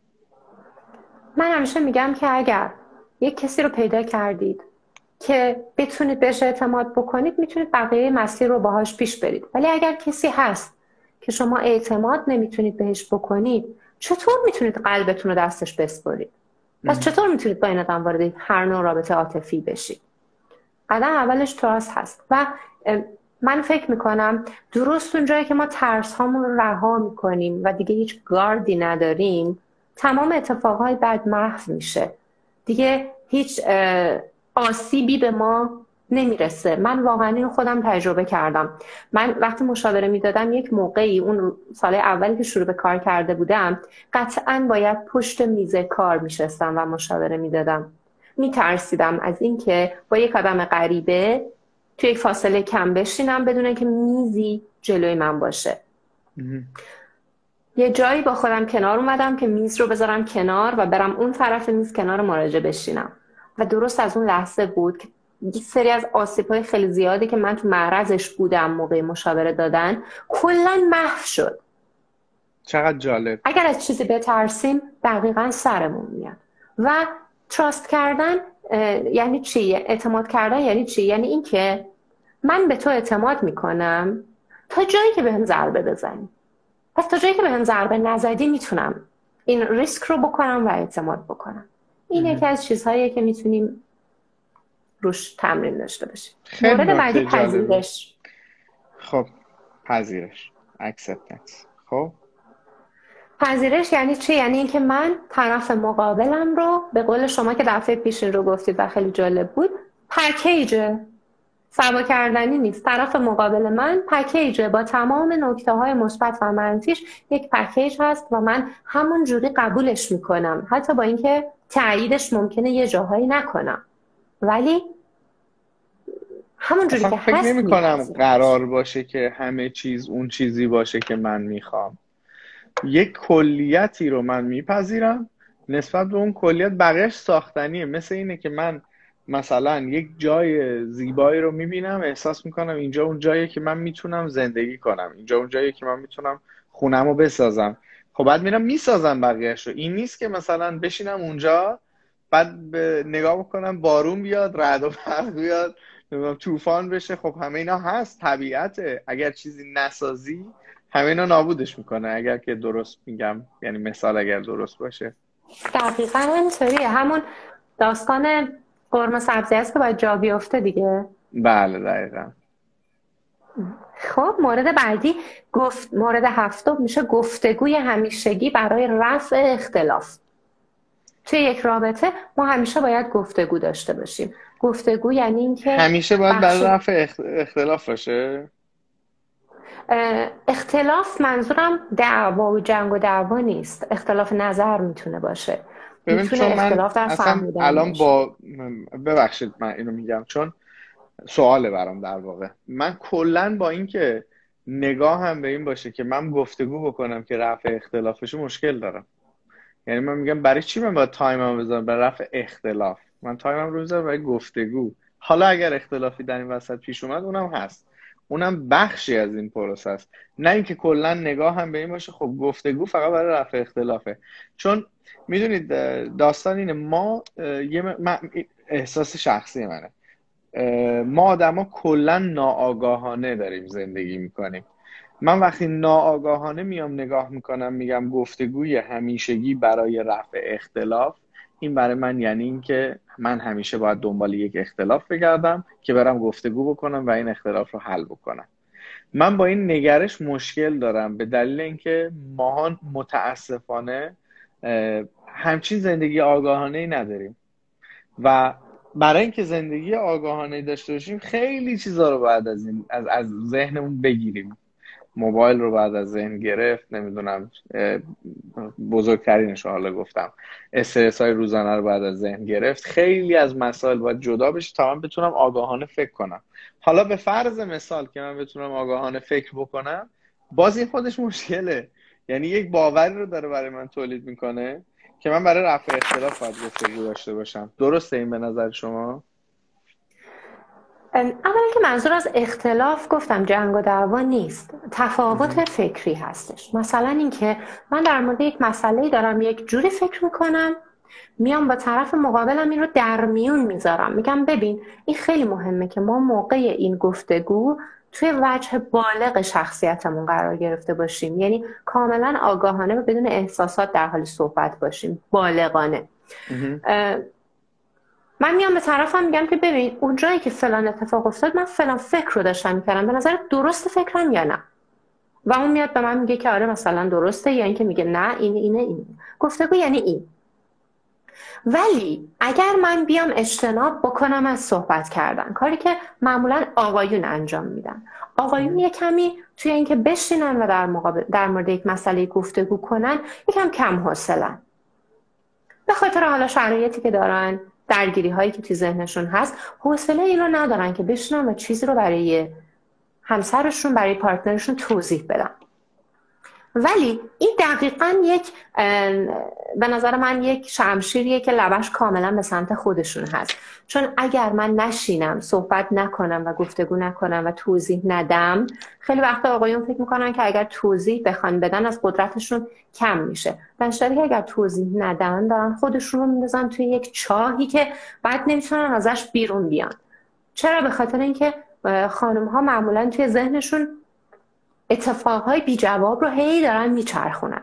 من همیشه میگم که اگر یک کسی رو پیدا کردید که بتونید بهش اعتماد بکنید میتونید بقیه مسیر رو باهاش پیش برید، ولی اگر کسی هست که شما اعتماد نمیتونید بهش بکنید چطور میتونید قلبتون رو دستش بسپارید؟ پس چطور میتونید با این آدم وارد هر نوع رابطه عاطفی بشید؟ قدم اولش تراست هست و من فکر میکنم درست اونجایی که ما ترس هامون رو رها میکنیم و دیگه هیچ گاردی نداریم تمام اتفاقهای بد محو میشه، دیگه هیچ آسیبی به ما نمیرسه. من واقعا اینو خودم تجربه کردم. من وقتی مشاوره میدادم یک موقعی اون سال اولی که شروع به کار کرده بودم قطعاً باید پشت میز کار میشستم و مشاوره میدادم. میترسیدم از اینکه با یک آدم غریبه توی یک فاصله کم بشینم بدون اینکه میزی جلوی من باشه. یه جایی با خودم کنار اومدم که میز رو بذارم کنار و برم اون طرف میز کنار مراجعه بشینم و درست از اون لحظه بود که یک سری از آسیب‌های خیلی زیادی که من تو معرضش بودم موقع مشاوره دادن کلاً محو شد. چقدر جالب. اگر از چیزی بترسیم دقیقاً سرمون میاد. و تراست کردن یعنی چی؟ اعتماد کردن یعنی چی؟ یعنی این که من به تو اعتماد میکنم تا جایی که بهم ضربه بزنی. پس تا جایی که بهم ضربه نزدی میتونم این ریسک رو بکنم و اعتماد بکنم. این یکی از چیزهاییه که میتونیم روش تمرین داشته باشیم. مورد بعدی پذیرش. خب پذیرش، acceptance. خب پذیرش یعنی چی؟ یعنی اینکه من طرف مقابلم رو به قول شما که دفعه پیش این رو گفتید و خیلی جالب بود، پکیجه، سوا کردنی نیست. طرف مقابل من پکیجه با تمام نکته‌های مثبت و منفیش، یک پکیج هست و من همون جوری قبولش میکنم، حتی با اینکه تاییدش ممکنه یه جاهایی نکنم، ولی همون جوری که فکر نمی‌کنم قرار باشه که همه چیز اون چیزی باشه که من میخوام. یک کلیتی رو من میپذیرم، نسبت به اون کلیت بقیه‌اش ساختنیه. مثل اینه که من مثلا یک جای زیبایی رو میبینم، احساس میکنم اینجا اون جاییه که من میتونم زندگی کنم، اینجا اون جاییه که من میتونم خونه‌مو بسازم. خب بعد میرم میسازم بقیهش رو. این نیست که مثلا بشینم اونجا بعد نگاه بکنم بارون بیاد، رعد و برق بیاد، طوفان بشه. خب همه اینا هست، طبیعته. اگر چیزی نسازی همه اینا نابودش میکنه. اگر که درست میگم، یعنی مثال اگر درست باشه. دقیقا همینطوریه. همون داستان قرمه سبزی است که باید جا بیفته دیگه. بله دقیقا. خب مورد بعدی مورد هفتم میشه گفتگوی همیشگی برای رفع اختلاف. توی یک رابطه ما همیشه باید گفتگو داشته باشیم. گفتگو یعنی این که همیشه باید برای رفع اختلاف باشه. اختلاف منظورم دعوا و جنگ و دعوا نیست. اختلاف نظر میتونه باشه. میتونه اختلاف در فهمیدن الان ببخشید من اینو میگم چون سواله برام در واقع. من کلن با این که نگاهم به این باشه که من گفتگو بکنم که رفع اختلافش مشکل دارم. یعنی من میگم برای چی من باید تایمم بذارم برای رفع اختلاف؟ من تایمم رو بذارم برای گفتگو. حالا اگر اختلافی در این وسط پیش اومد اونم هست، اونم بخشی از این پروسه است. نه اینکه کلا نگاهم به این باشه خب گفتگو فقط برای رفع اختلافه. چون میدونید داستان اینه، ما احساس شخصی منه، ما آدما کلا ناآگاهانه داریم زندگی میکنیم. من وقتی ناآگاهانه میام نگاه میکنم میگم گفتگوی همیشگی برای رفع اختلاف، این برای من یعنی این که من همیشه باید دنبال یک اختلاف بگردم که برم گفتگو بکنم و این اختلاف رو حل بکنم. من با این نگرش مشکل دارم به دلیل اینکه ما متاسفانه همچین زندگی آگاهانه ای نداریم و برای اینکه زندگی آگاهانه داشته باشیم خیلی چیزا رو باید از ذهنمون بگیریم. موبایل رو بعد از ذهن گرفت، نمیدونم بزرگترینش رو حالا گفتم، استرس های روزانه رو بعد از ذهن گرفت. خیلی از مسائل باید جدا بشه تا من بتونم آگاهانه فکر کنم. حالا به فرض مثال که من بتونم آگاهانه فکر بکنم، باز این خودش مشکله. یعنی یک باوری رو داره برای من تولید میکنه که من برای رفع اختلاف باید گفتگو داشته باشم. درسته این به نظر شما؟ اولا که منظور از اختلاف گفتم جنگ و دعوا نیست، تفاوت فکری هستش. مثلا اینکه من در مورد یک مسئله دارم یک جوری فکر میکنم، میام با طرف مقابلم این رو در میون میذارم، میگم ببین این خیلی مهمه که ما موقع این گفتگو توی وجه بالغ شخصیتمون قرار گرفته باشیم، یعنی کاملا آگاهانه و بدون احساسات در حال صحبت باشیم، بالغانه. من میام به طرفم میگم که ببین اون جایی که فلان اتفاق افتاد من فلان فکر رو داشتم میکردم، به نظر درست فکرم یا نه؟ و اون میاد به من میگه که آره مثلا درسته، یا اینکه میگه نه اینه. گفتگو یعنی این. ولی اگر من بیام اجتناب بکنم از صحبت کردن، کاری که معمولا آقایون انجام میدن، آقایون یه کمی توی اینکه بشینن و در مورد یک مسئله گفتگو کنن یکم کم حوصله‌ان، به خاطر حالا شرایطی که دارن، درگیری هایی که توی ذهنشون هست، حوصله این رو ندارن که بشنن و چیزی رو برای همسرشون، برای پارتنرشون توضیح بدن. ولی این دقیقاً به نظر من یک شمشیریه که لبش کاملا به سمت خودشون هست. چون اگر من نشینم، صحبت نکنم و گفتگو نکنم و توضیح ندم، خیلی وقتا آقایون فکر میکنن که اگر توضیح بخوان بدن از قدرتشون کم میشه. در صورتی که اگر توضیح ندن دارن خودشون رو میندازن توی یک چاهی که بعد نمیتونن ازش بیرون بیان. چرا؟ به خاطر اینکه خانم‌ها معمولا توی ذهنشون اتفاقهای بی جواب رو هی دارن میچرخونن.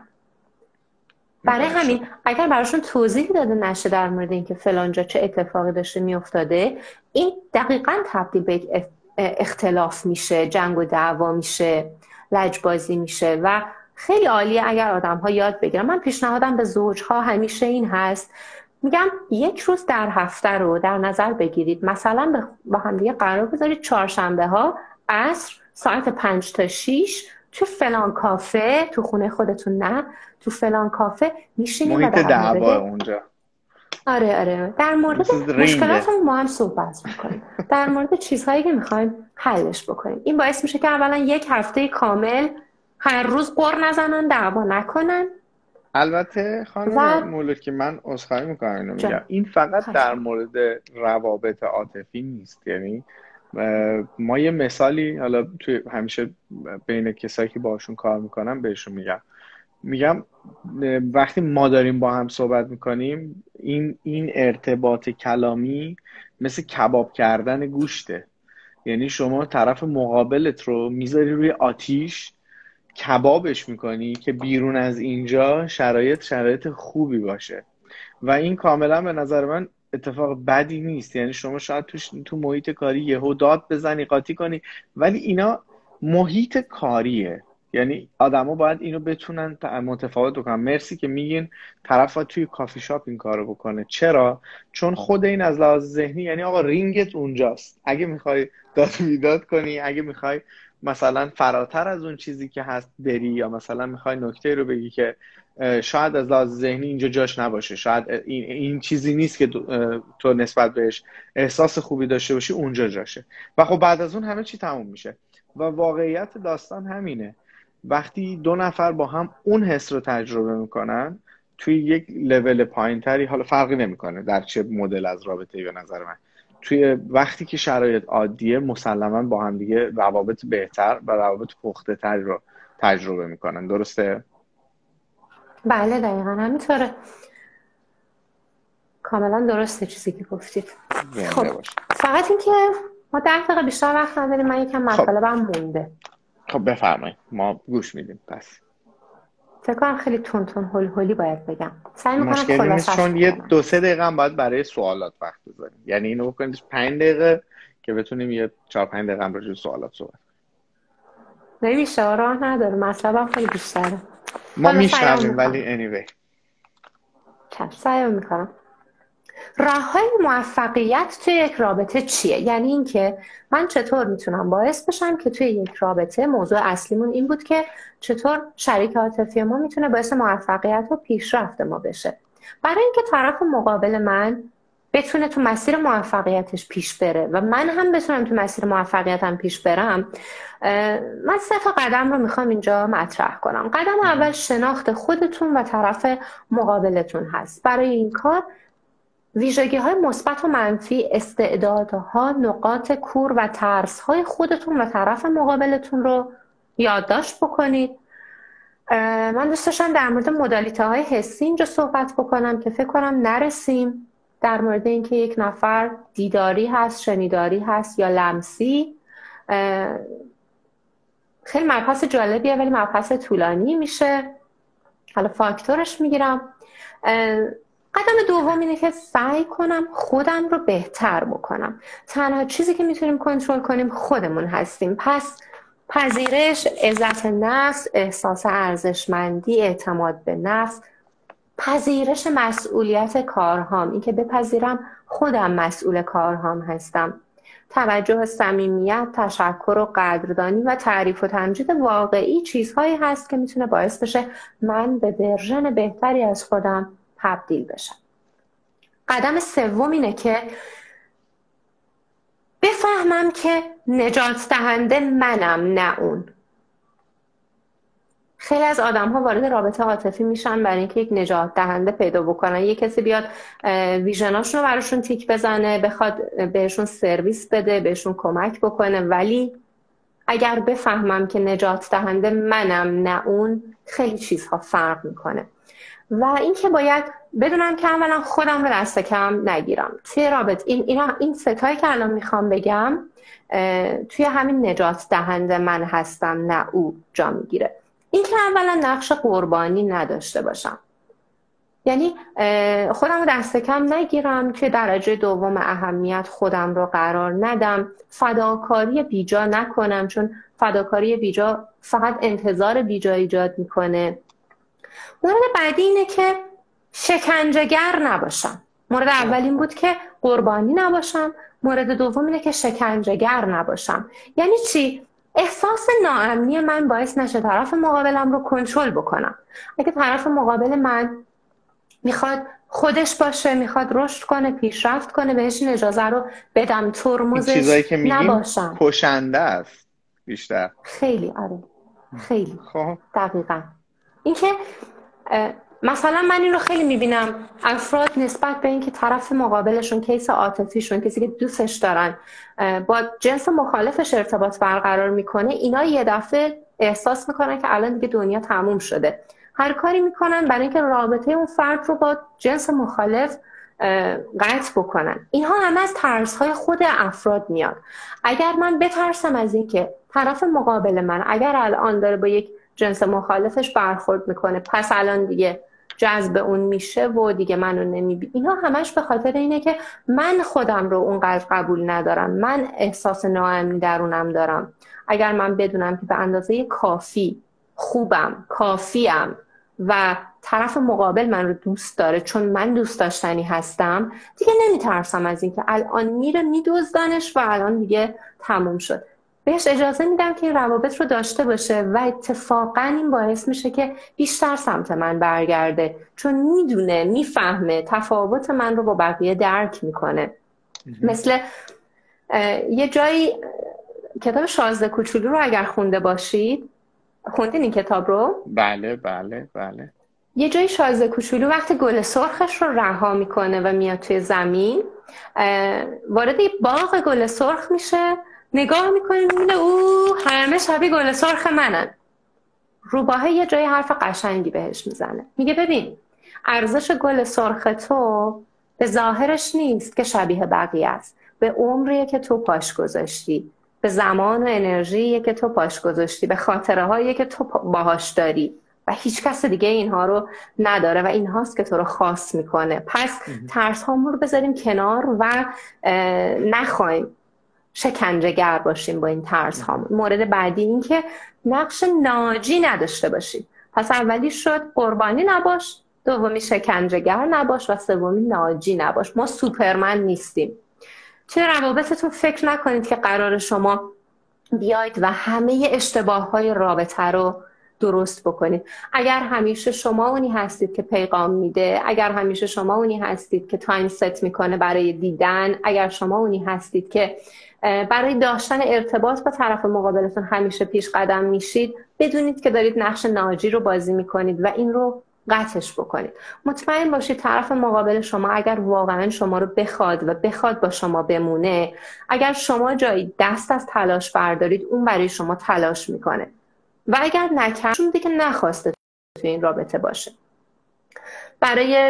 برای همین اگر براشون توضیح داده نشه در مورد اینکه فلان جا چه اتفاقی داشته میافتاده، این دقیقاً تبدیل به اختلاف میشه، جنگ و دعوا میشه، لجبازی میشه. و خیلی عالیه اگر آدم‌ها یاد بگیرن. من پیشنهادم به زوج‌ها همیشه این هست، میگم یک روز در هفته رو در نظر بگیرید، مثلا با هم دیگه قرار بذارید چهارشنبه‌ها عصر ساعت 5 تا 6 تو فلان کافه، تو خونه خودتون نه، تو فلان کافه میشینیم محیط دعوا اونجا. آره در مورد مشکلاتمون ما هم صحبت میکنیم، در مورد چیزهایی که میخوایم حلش بکنیم. این باعث میشه که اولا یک هفته کامل هر روز قر نزنن، دعوا نکنن. البته خانم مولود که من عذرخواهی میکنم اینو میگم، این فقط در مورد روابط عاطفی نیست. یعنی ما یه مثالی حالا توی همیشه بین کسایی که باشون کار میکنم بهشون میگم، میگم وقتی ما داریم با هم صحبت میکنیم این ارتباط کلامی مثل کباب کردن گوشته. یعنی شما طرف مقابلت رو میذاری روی آتیش، کبابش میکنی که بیرون از اینجا شرایط خوبی باشه. و این کاملا به نظر من اتفاق بدی نیست. یعنی شما شاید تو محیط کاری یهو داد بزنی، قاطی کنی، ولی اینا محیط کاریه. یعنی آدما باید اینو بتونن متفاوت بکنن. مرسی که میگین طرف باید توی کافی شاپ این کارو بکنه. چرا؟ چون خود این از لحاظ ذهنی، یعنی آقا رینگت اونجاست. اگه میخوای داد بیداد کنی، اگه میخوای مثلا فراتر از اون چیزی که هست بری، یا مثلا میخوای نکته رو بگی که شاید از لحاظ ذهنی اینجا جاش نباشه، شاید این چیزی نیست که تو نسبت بهش احساس خوبی داشته باشی، اونجا جاشه. و خب بعد از اون همه چی تموم میشه. و واقعیت داستان همینه. وقتی دو نفر با هم اون حس رو تجربه میکنن توی یک لول پایینتری، حالا فرقی نمیکنه در چه مدل از رابطه‌ای، به نظر من توی وقتی که شرایط عادیه مسلما با هم دیگه روابط بهتر و روابط پخته تری رو تجربه میکنن. درسته؟ بله دقیقا همینطوره. کاملا درسته چیزی که گفتید. خب فقط این که ما 10 دقیقه بیشتر وقت نداریم، من یکم مطالبم مونده. خب بفرمایید، ما گوش میدیم. پس فکر کنم خیلی تون هولی باید بگم. سعی میکنم مشکلی نیست، چون یه 2-3 دقیقه هم باید برای سوالات وقت بذاریم. یعنی اینو بکنید 5 دقیقه که بتونیم یه 4-5 دقیقه هم راجع به سوالات صحبت کنیم. نمیشه، راه نداره، مطلبم خیلی بیشتره. ما میشنویم ولی anyway سعی میکنم. راه‌های موفقیت توی یک رابطه چیه؟ یعنی اینکه من چطور میتونم باعث بشم که توی یک رابطه، موضوع اصلیمون این بود که چطور شریک عاطفی ما میتونه باعث موفقیت و پیشرفت ما بشه. برای اینکه طرف مقابل من بتونه تو مسیر موفقیتش پیش بره و من هم بتونم تو مسیر موفقیتم پیش برم، من 3 قدم رو میخوام اینجا مطرح کنم. قدم اول شناخت خودتون و طرف مقابلتون هست. برای این کار ویژگی‌های مثبت و منفی، استعدادها، نقاط کور و ترس‌های خودتون و طرف مقابلتون رو یادداشت بکنید. من دوست داشتم در مورد مدالیته‌های حسی اینجا صحبت بکنم که فکر کنم نرسیم. در مورد اینکه یک نفر دیداری هست، شنیداری هست یا لمسی. خیلی مبحث جالبیه ولی مبحث طولانی میشه. حالا فاکتورش میگیرم. قدم دوم اینه که سعی کنم خودم رو بهتر بکنم. تنها چیزی که میتونیم کنترل کنیم خودمون هستیم. پس پذیرش، عزت نفس، احساس ارزشمندی، اعتماد به نفس، پذیرش مسئولیت کارهام، این که بپذیرم خودم مسئول کارهام هستم، توجه، صمیمیت، تشکر و قدردانی و تعریف و تمجید واقعی چیزهایی هست که میتونه باعث بشه من به ورژن بهتری از خودم تبدیل بشم. قدم سوم اینه که بفهمم که نجات دهنده منم نه اون. خیلی از آدم ها وارد رابطه عاطفی میشن برای اینکه یک نجات دهنده پیدا بکنن، یک کسی بیاد ویژناشون رو براشون تیک بزنه، بخواد بهشون سرویس بده، بهشون کمک بکنه. ولی اگر بفهمم که نجات دهنده منم نه اون، خیلی چیزها فرق میکنه. و اینکه باید بدونم که اولا خودم رو دست کم نگیرم توی رابطه. این ستایی که الان میخوام بگم توی همین نجات دهنده من هستم نه او جا میگیره. اینکه اولا نقش قربانی نداشته باشم، یعنی خودم رو دست کم نگیرم، که درجه دوم اهمیت خودم رو قرار ندم، فداکاری بیجا نکنم، چون فداکاری بیجا فقط انتظار بیجا ایجاد میکنه. مورد بعدی اینه که شکنجه‌گر نباشم. مورد اول این بود که قربانی نباشم، مورد دوم اینه که شکنجه‌گر نباشم. یعنی چی؟ احساس ناامنی من باعث نشه طرف مقابلم رو کنترل بکنم. اگه طرف مقابل من میخواد خودش باشه، میخواد رشد کنه، پیشرفت کنه، بهش این اجازه رو بدم، ترمزش چیزایی که نباشم. کشنده است بیشتر. خیلی آره، خیلی خب دقیقاً. اینکه مثلا من این رو خیلی میبینم، افراد نسبت به اینکه طرف مقابلشون، کیس عاطفیشون، کسی که دوستش دارن با جنس مخالفش ارتباط برقرار میکنه، اینا یه دفعه احساس میکنن که الان دیگه دنیا تموم شده هر کاری میکنن برای اینکه رابطه اون فرد رو با جنس مخالف قطع بکنن. اینها همه از ترس‌های خود افراد میاد. اگر من بترسم از اینکه طرف مقابل من اگر الان داره با یک جنس مخالفش برخورد میکنه پس الان دیگه جذب اون میشه و دیگه منو نمیبینه، اینا همش به خاطر اینه که من خودم رو اونقدر قبول ندارم، من احساس ناامنی درونم دارم. اگر من بدونم که به اندازه کافی خوبم، کافیم و طرف مقابل من رو دوست داره چون من دوست داشتنی هستم، دیگه نمیترسم از اینکه الان میره میدزدنش و الان دیگه تموم شد. بهش اجازه میدم که این روابط رو داشته باشه و اتفاقا این باعث میشه که بیشتر سمت من برگرده چون میدونه، میفهمه، تفاوت من رو با بقیه درک میکنه. مثل یه جایی کتاب شازده کوچولو رو اگر خونده باشید، خوندین این کتاب رو؟ بله. یه جایی شازده کوچولو وقتی گل سرخش رو رها میکنه و میاد توی زمین، وارد یه باغ گل سرخ میشه، نگاه میکنه میبینه همه شبیه گل سرخ منن. روباهه یه جای حرف قشنگی بهش میزنه، میگه ببین ارزش گل سرخ تو به ظاهرش نیست که شبیه بقیه است، به عمریه که تو پاش گذاشتی، به زمان و انرژیه که تو پاش گذاشتی، به خاطره هایی که تو باهاش داری و هیچ کس دیگه اینها رو نداره و اینهاست که تو رو خاص میکنه. پس ترس هامون رو بذاریم کنار و نخوایم شکنجه‌گر باشیم با این ترس هامون. مورد بعدی این که نقش ناجی نداشته باشیم. پس اولی شد قربانی نباش، دومی شکنجه‌گر نباش و سومی ناجی نباش. ما سوپرمن نیستیم. توی روابطتون فکر نکنید که قرار شما بیاید و همه اشتباه‌های رابطه رو درست بکنید. اگر همیشه شما اونی هستید که پیغام میده، اگر همیشه شما اونی هستید که تایم ست میکنه برای دیدن، اگر شما اونی هستید که برای داشتن ارتباط با طرف مقابلتون همیشه پیش قدم میشید، بدونید که دارید نقش ناجی رو بازی میکنید و این رو قطعش بکنید. مطمئن باشید طرف مقابل شما اگر واقعا شما رو بخواد و بخواد با شما بمونه، اگر شما جایی دست از تلاش بردارید اون برای شما تلاش میکنه و اگر نکرد چون دیگه نخواسته توی این رابطه باشه. برای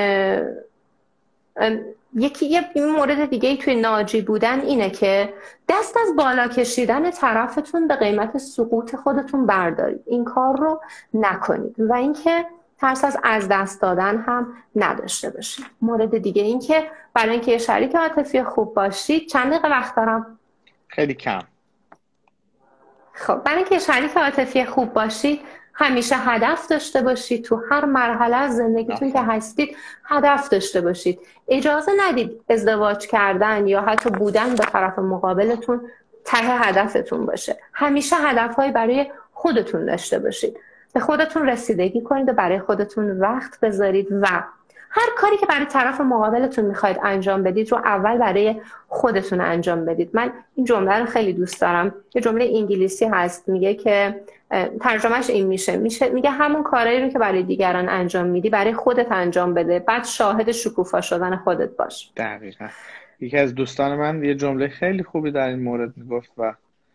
یه مورد دیگه توی ناجی بودن اینه که دست از بالا کشیدن طرفتون به قیمت سقوط خودتون بردارید. این کار رو نکنید و اینکه ترس از دست دادن هم نداشته باشید. مورد دیگه این که برای اینکه یه شریک عاطفی خوب باشید، چند دقیقه وقت دارم؟ خیلی کم. خب برای اینکه شریک عاطفی خوب باشید همیشه هدف داشته باشید. تو هر مرحله از زندگیتون که هستید هدف داشته باشید. اجازه ندید ازدواج کردن یا حتی بودن با طرف مقابلتون ته هدفتون باشه. همیشه هدفهایی برای خودتون داشته باشید. به خودتون رسیدگی کنید و برای خودتون وقت بذارید و هر کاری که برای طرف مقابلتون میخواید انجام بدید رو اول برای خودتون انجام بدید. من این جمله رو خیلی دوست دارم. یه جمله انگلیسی هست میگه که ترجمهش این میگه همون کارایی رو که برای دیگران انجام میدی برای خودت انجام بده، بعد شاهد شکوفا شدن خودت باش. دقیقاً. یکی از دوستان من یه جمله خیلی خوبی در این مورد میگفت و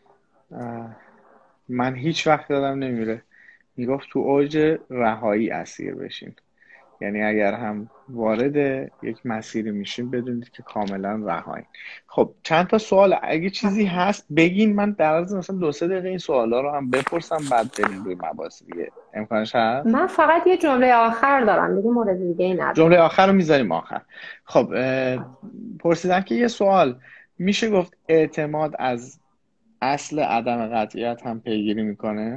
من هیچ وقت یادم نمیره. میگفت تو اوج رهایی اسیر بشین. یعنی اگر هم وارد یک مسیری میشین بدونید که کاملا رهایین. خب چند تا سوال اگه چیزی هست بگین، من در عرض مثلا 2-3 دقیقه این سوالا رو هم بپرسم بعد بریم روی مباحث دیگه. امکانش هست؟ من فقط یه جمله آخر دارم، دیگه مورد دیگه ای ندارم. جمله آخر رو میذاریم آخر. خب پرسیدن که یه سوال میشه گفت اعتماد از اصل عدم قطعیت هم پیگیری میکنه؟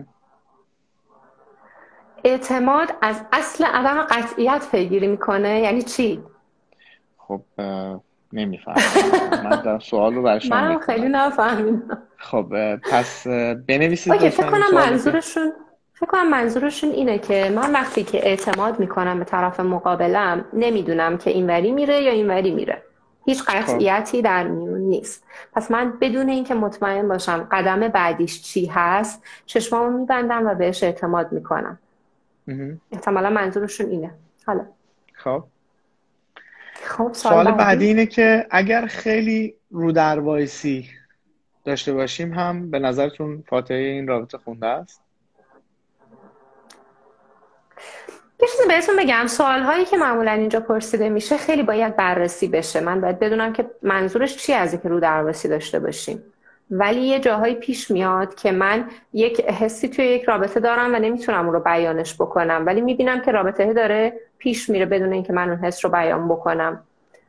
اعتماد از اصل عدم قطعیت پیگیری میکنه یعنی چی؟ خب نمیفهمم. من در سوال رو برای شما منم خیلی نفهمیدم. خب پس بنویسید. اوکی، فکر کنم منظورشون اینه که من وقتی که اعتماد میکنم به طرف مقابلم نمیدونم که اینوری میره یا اینوری میره. هیچ قطعیتی در میون نیست. پس من بدون اینکه مطمئن باشم قدم بعدیش چی هست چشمامو میبندم و بهش اعتماد میکنم. احتمالا منظورشون اینه. حالا خب سوال بعدی اینه که اگر خیلی رو در وایسی داشته باشیم هم به نظرتون فاتحه این رابطه خونده است؟ یه چیزی بهتون بگم، سوالهایی که معمولا اینجا پرسیده میشه خیلی باید بررسی بشه. من باید بدونم که منظورش چی از اینکه رو درواسی داشته باشیم. ولی یه جاهایی پیش میاد که من یک حسی توی یک رابطه دارم و نمیتونم اون رو بیانش بکنم، ولی میبینم که رابطه داره پیش میره بدون اینکه من اون حس رو بیان بکنم.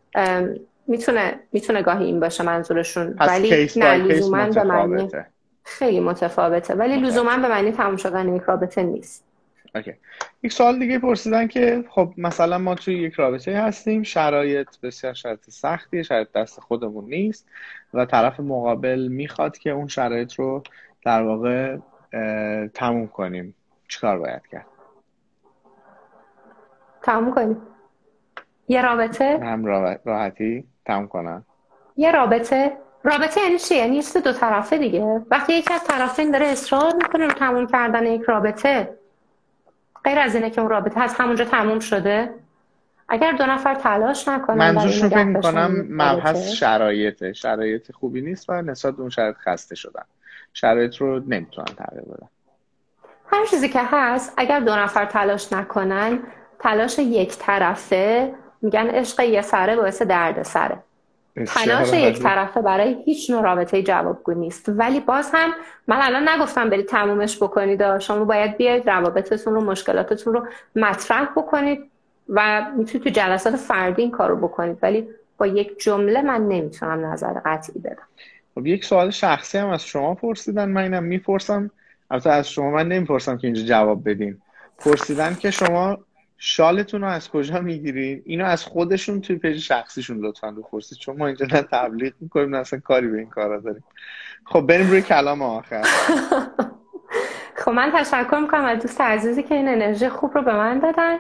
میتونه گاهی این باشه منظورشون، ولی نه لزوما به معنی خیلی متفاوته، ولی لزوما به معنی تموم شدن یک رابطه نیست. اوکی. یک سوال دیگه پرسیدن که خب مثلا ما توی یک رابطه هستیم، شرایط بسیار شرایط سختیه، شرایط دست خودمون نیست و طرف مقابل میخواد که اون شرایط رو در واقع تموم کنیم، چیکار باید کرد؟ تموم کنیم یه رابطه؟ هم راحتی تموم کنن یه رابطه یعنی چی؟ یعنی چیز دو طرفه دیگه. وقتی یکی از طرفین داره اصرار میکنه رو تموم کردن یک رابطه، غیر از اینه که اون رابطه از همونجا تموم شده. اگر دو نفر تلاش نکنن، منظورش رو فکر میکنم مبحث شرایط خوبی نیست و نسبت به اون شرایط خسته شدن، شرایط رو نمیتونن تغییر بدن. هر چیزی که هست اگر دو نفر تلاش نکنن، تلاش یک طرفه، میگن عشق یه سره باعث درد سره. تلاش یک طرفه برای هیچ نوع رابطه جوابگو نیست. ولی باز هم من الان نگفتم برید تمومش بکنید، شما باید بیاید روابطتون رو، مشکلاتتون رو مطرح بکنید و میتونید تو جلسات فردی این کار رو بکنید، ولی با یک جمله من نمیتونم نظر قطعی بدم. خب یک سوال شخصی هم از شما پرسیدن، من اینم میپرسم، البته از شما من نمیپرسم که اینجا جواب بدین. پرسیدن که شما شالتون رو از کجا میگیرین؟ اینو از خودشون توی پیج شخصیشون لطفاً بپرسید، چون ما اینجا نه تبلیغ میکنیم نه اصلا کاری به این کارا داریم. خب بریم روی کلام آخر. خب من تشکر میکنم از دوست عزیزی که این انرژی خوب رو به من دادن.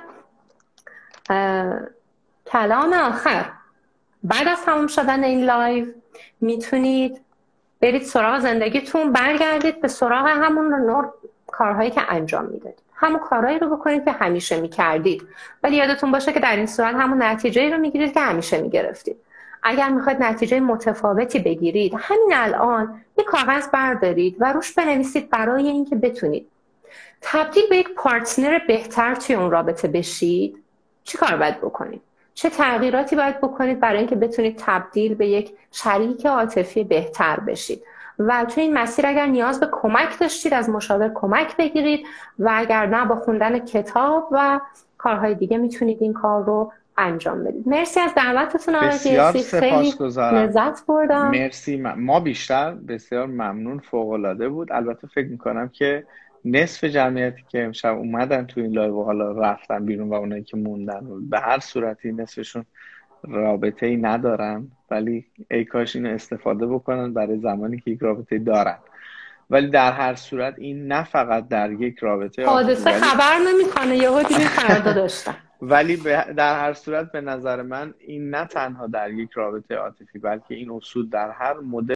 کلام آخر، بعد از تموم شدن این لایو میتونید برید سراغ زندگیتون، برگردید به سراغ همون نوع کارهایی که انجام میدادید، همون کارهایی رو بکنید که همیشه میکردید، ولی یادتون باشه که در این صورت همون نتیجه‌ای رو میگیرید که همیشه میگرفتید. اگر میخواید نتیجه متفاوتی بگیرید، همین الان یک کاغذ بردارید و روش بنویسید برای اینکه بتونید تبدیل به یک پارتنر بهتر توی اون رابطه بشید چی کار باید بکنید، چه تغییراتی باید بکنید برای اینکه بتونید تبدیل به یک شریک عاطفی بهتر بشید. و توی این مسیر اگر نیاز به کمک داشتید از مشاور کمک بگیرید و اگر نه با خوندن کتاب و کارهای دیگه میتونید این کار رو انجام بدید. مرسی از دعوتتون آقای قیاسی، خیلی لذت بردم. مرسی، ما بیشتر بسیار ممنون، فوق العاده بود. البته فکر میکنم که نصف جمعیتی که امشب اومدن تو این لایو و حالا رفتن بیرون و اونایی که موندن به هر صورتی نصفشون رابطه‌ای ندارن، ولی ای کاش اینو استفاده بکنن برای زمانی که یک رابطه دارن. ولی در هر صورت این نه فقط در یک رابطه حادثه خبر نمیکنه یهو دیگه فردا داشتن، ولی در هر صورت به نظر من این نه تنها در یک رابطه عاطفی بلکه این اصول در هر مدل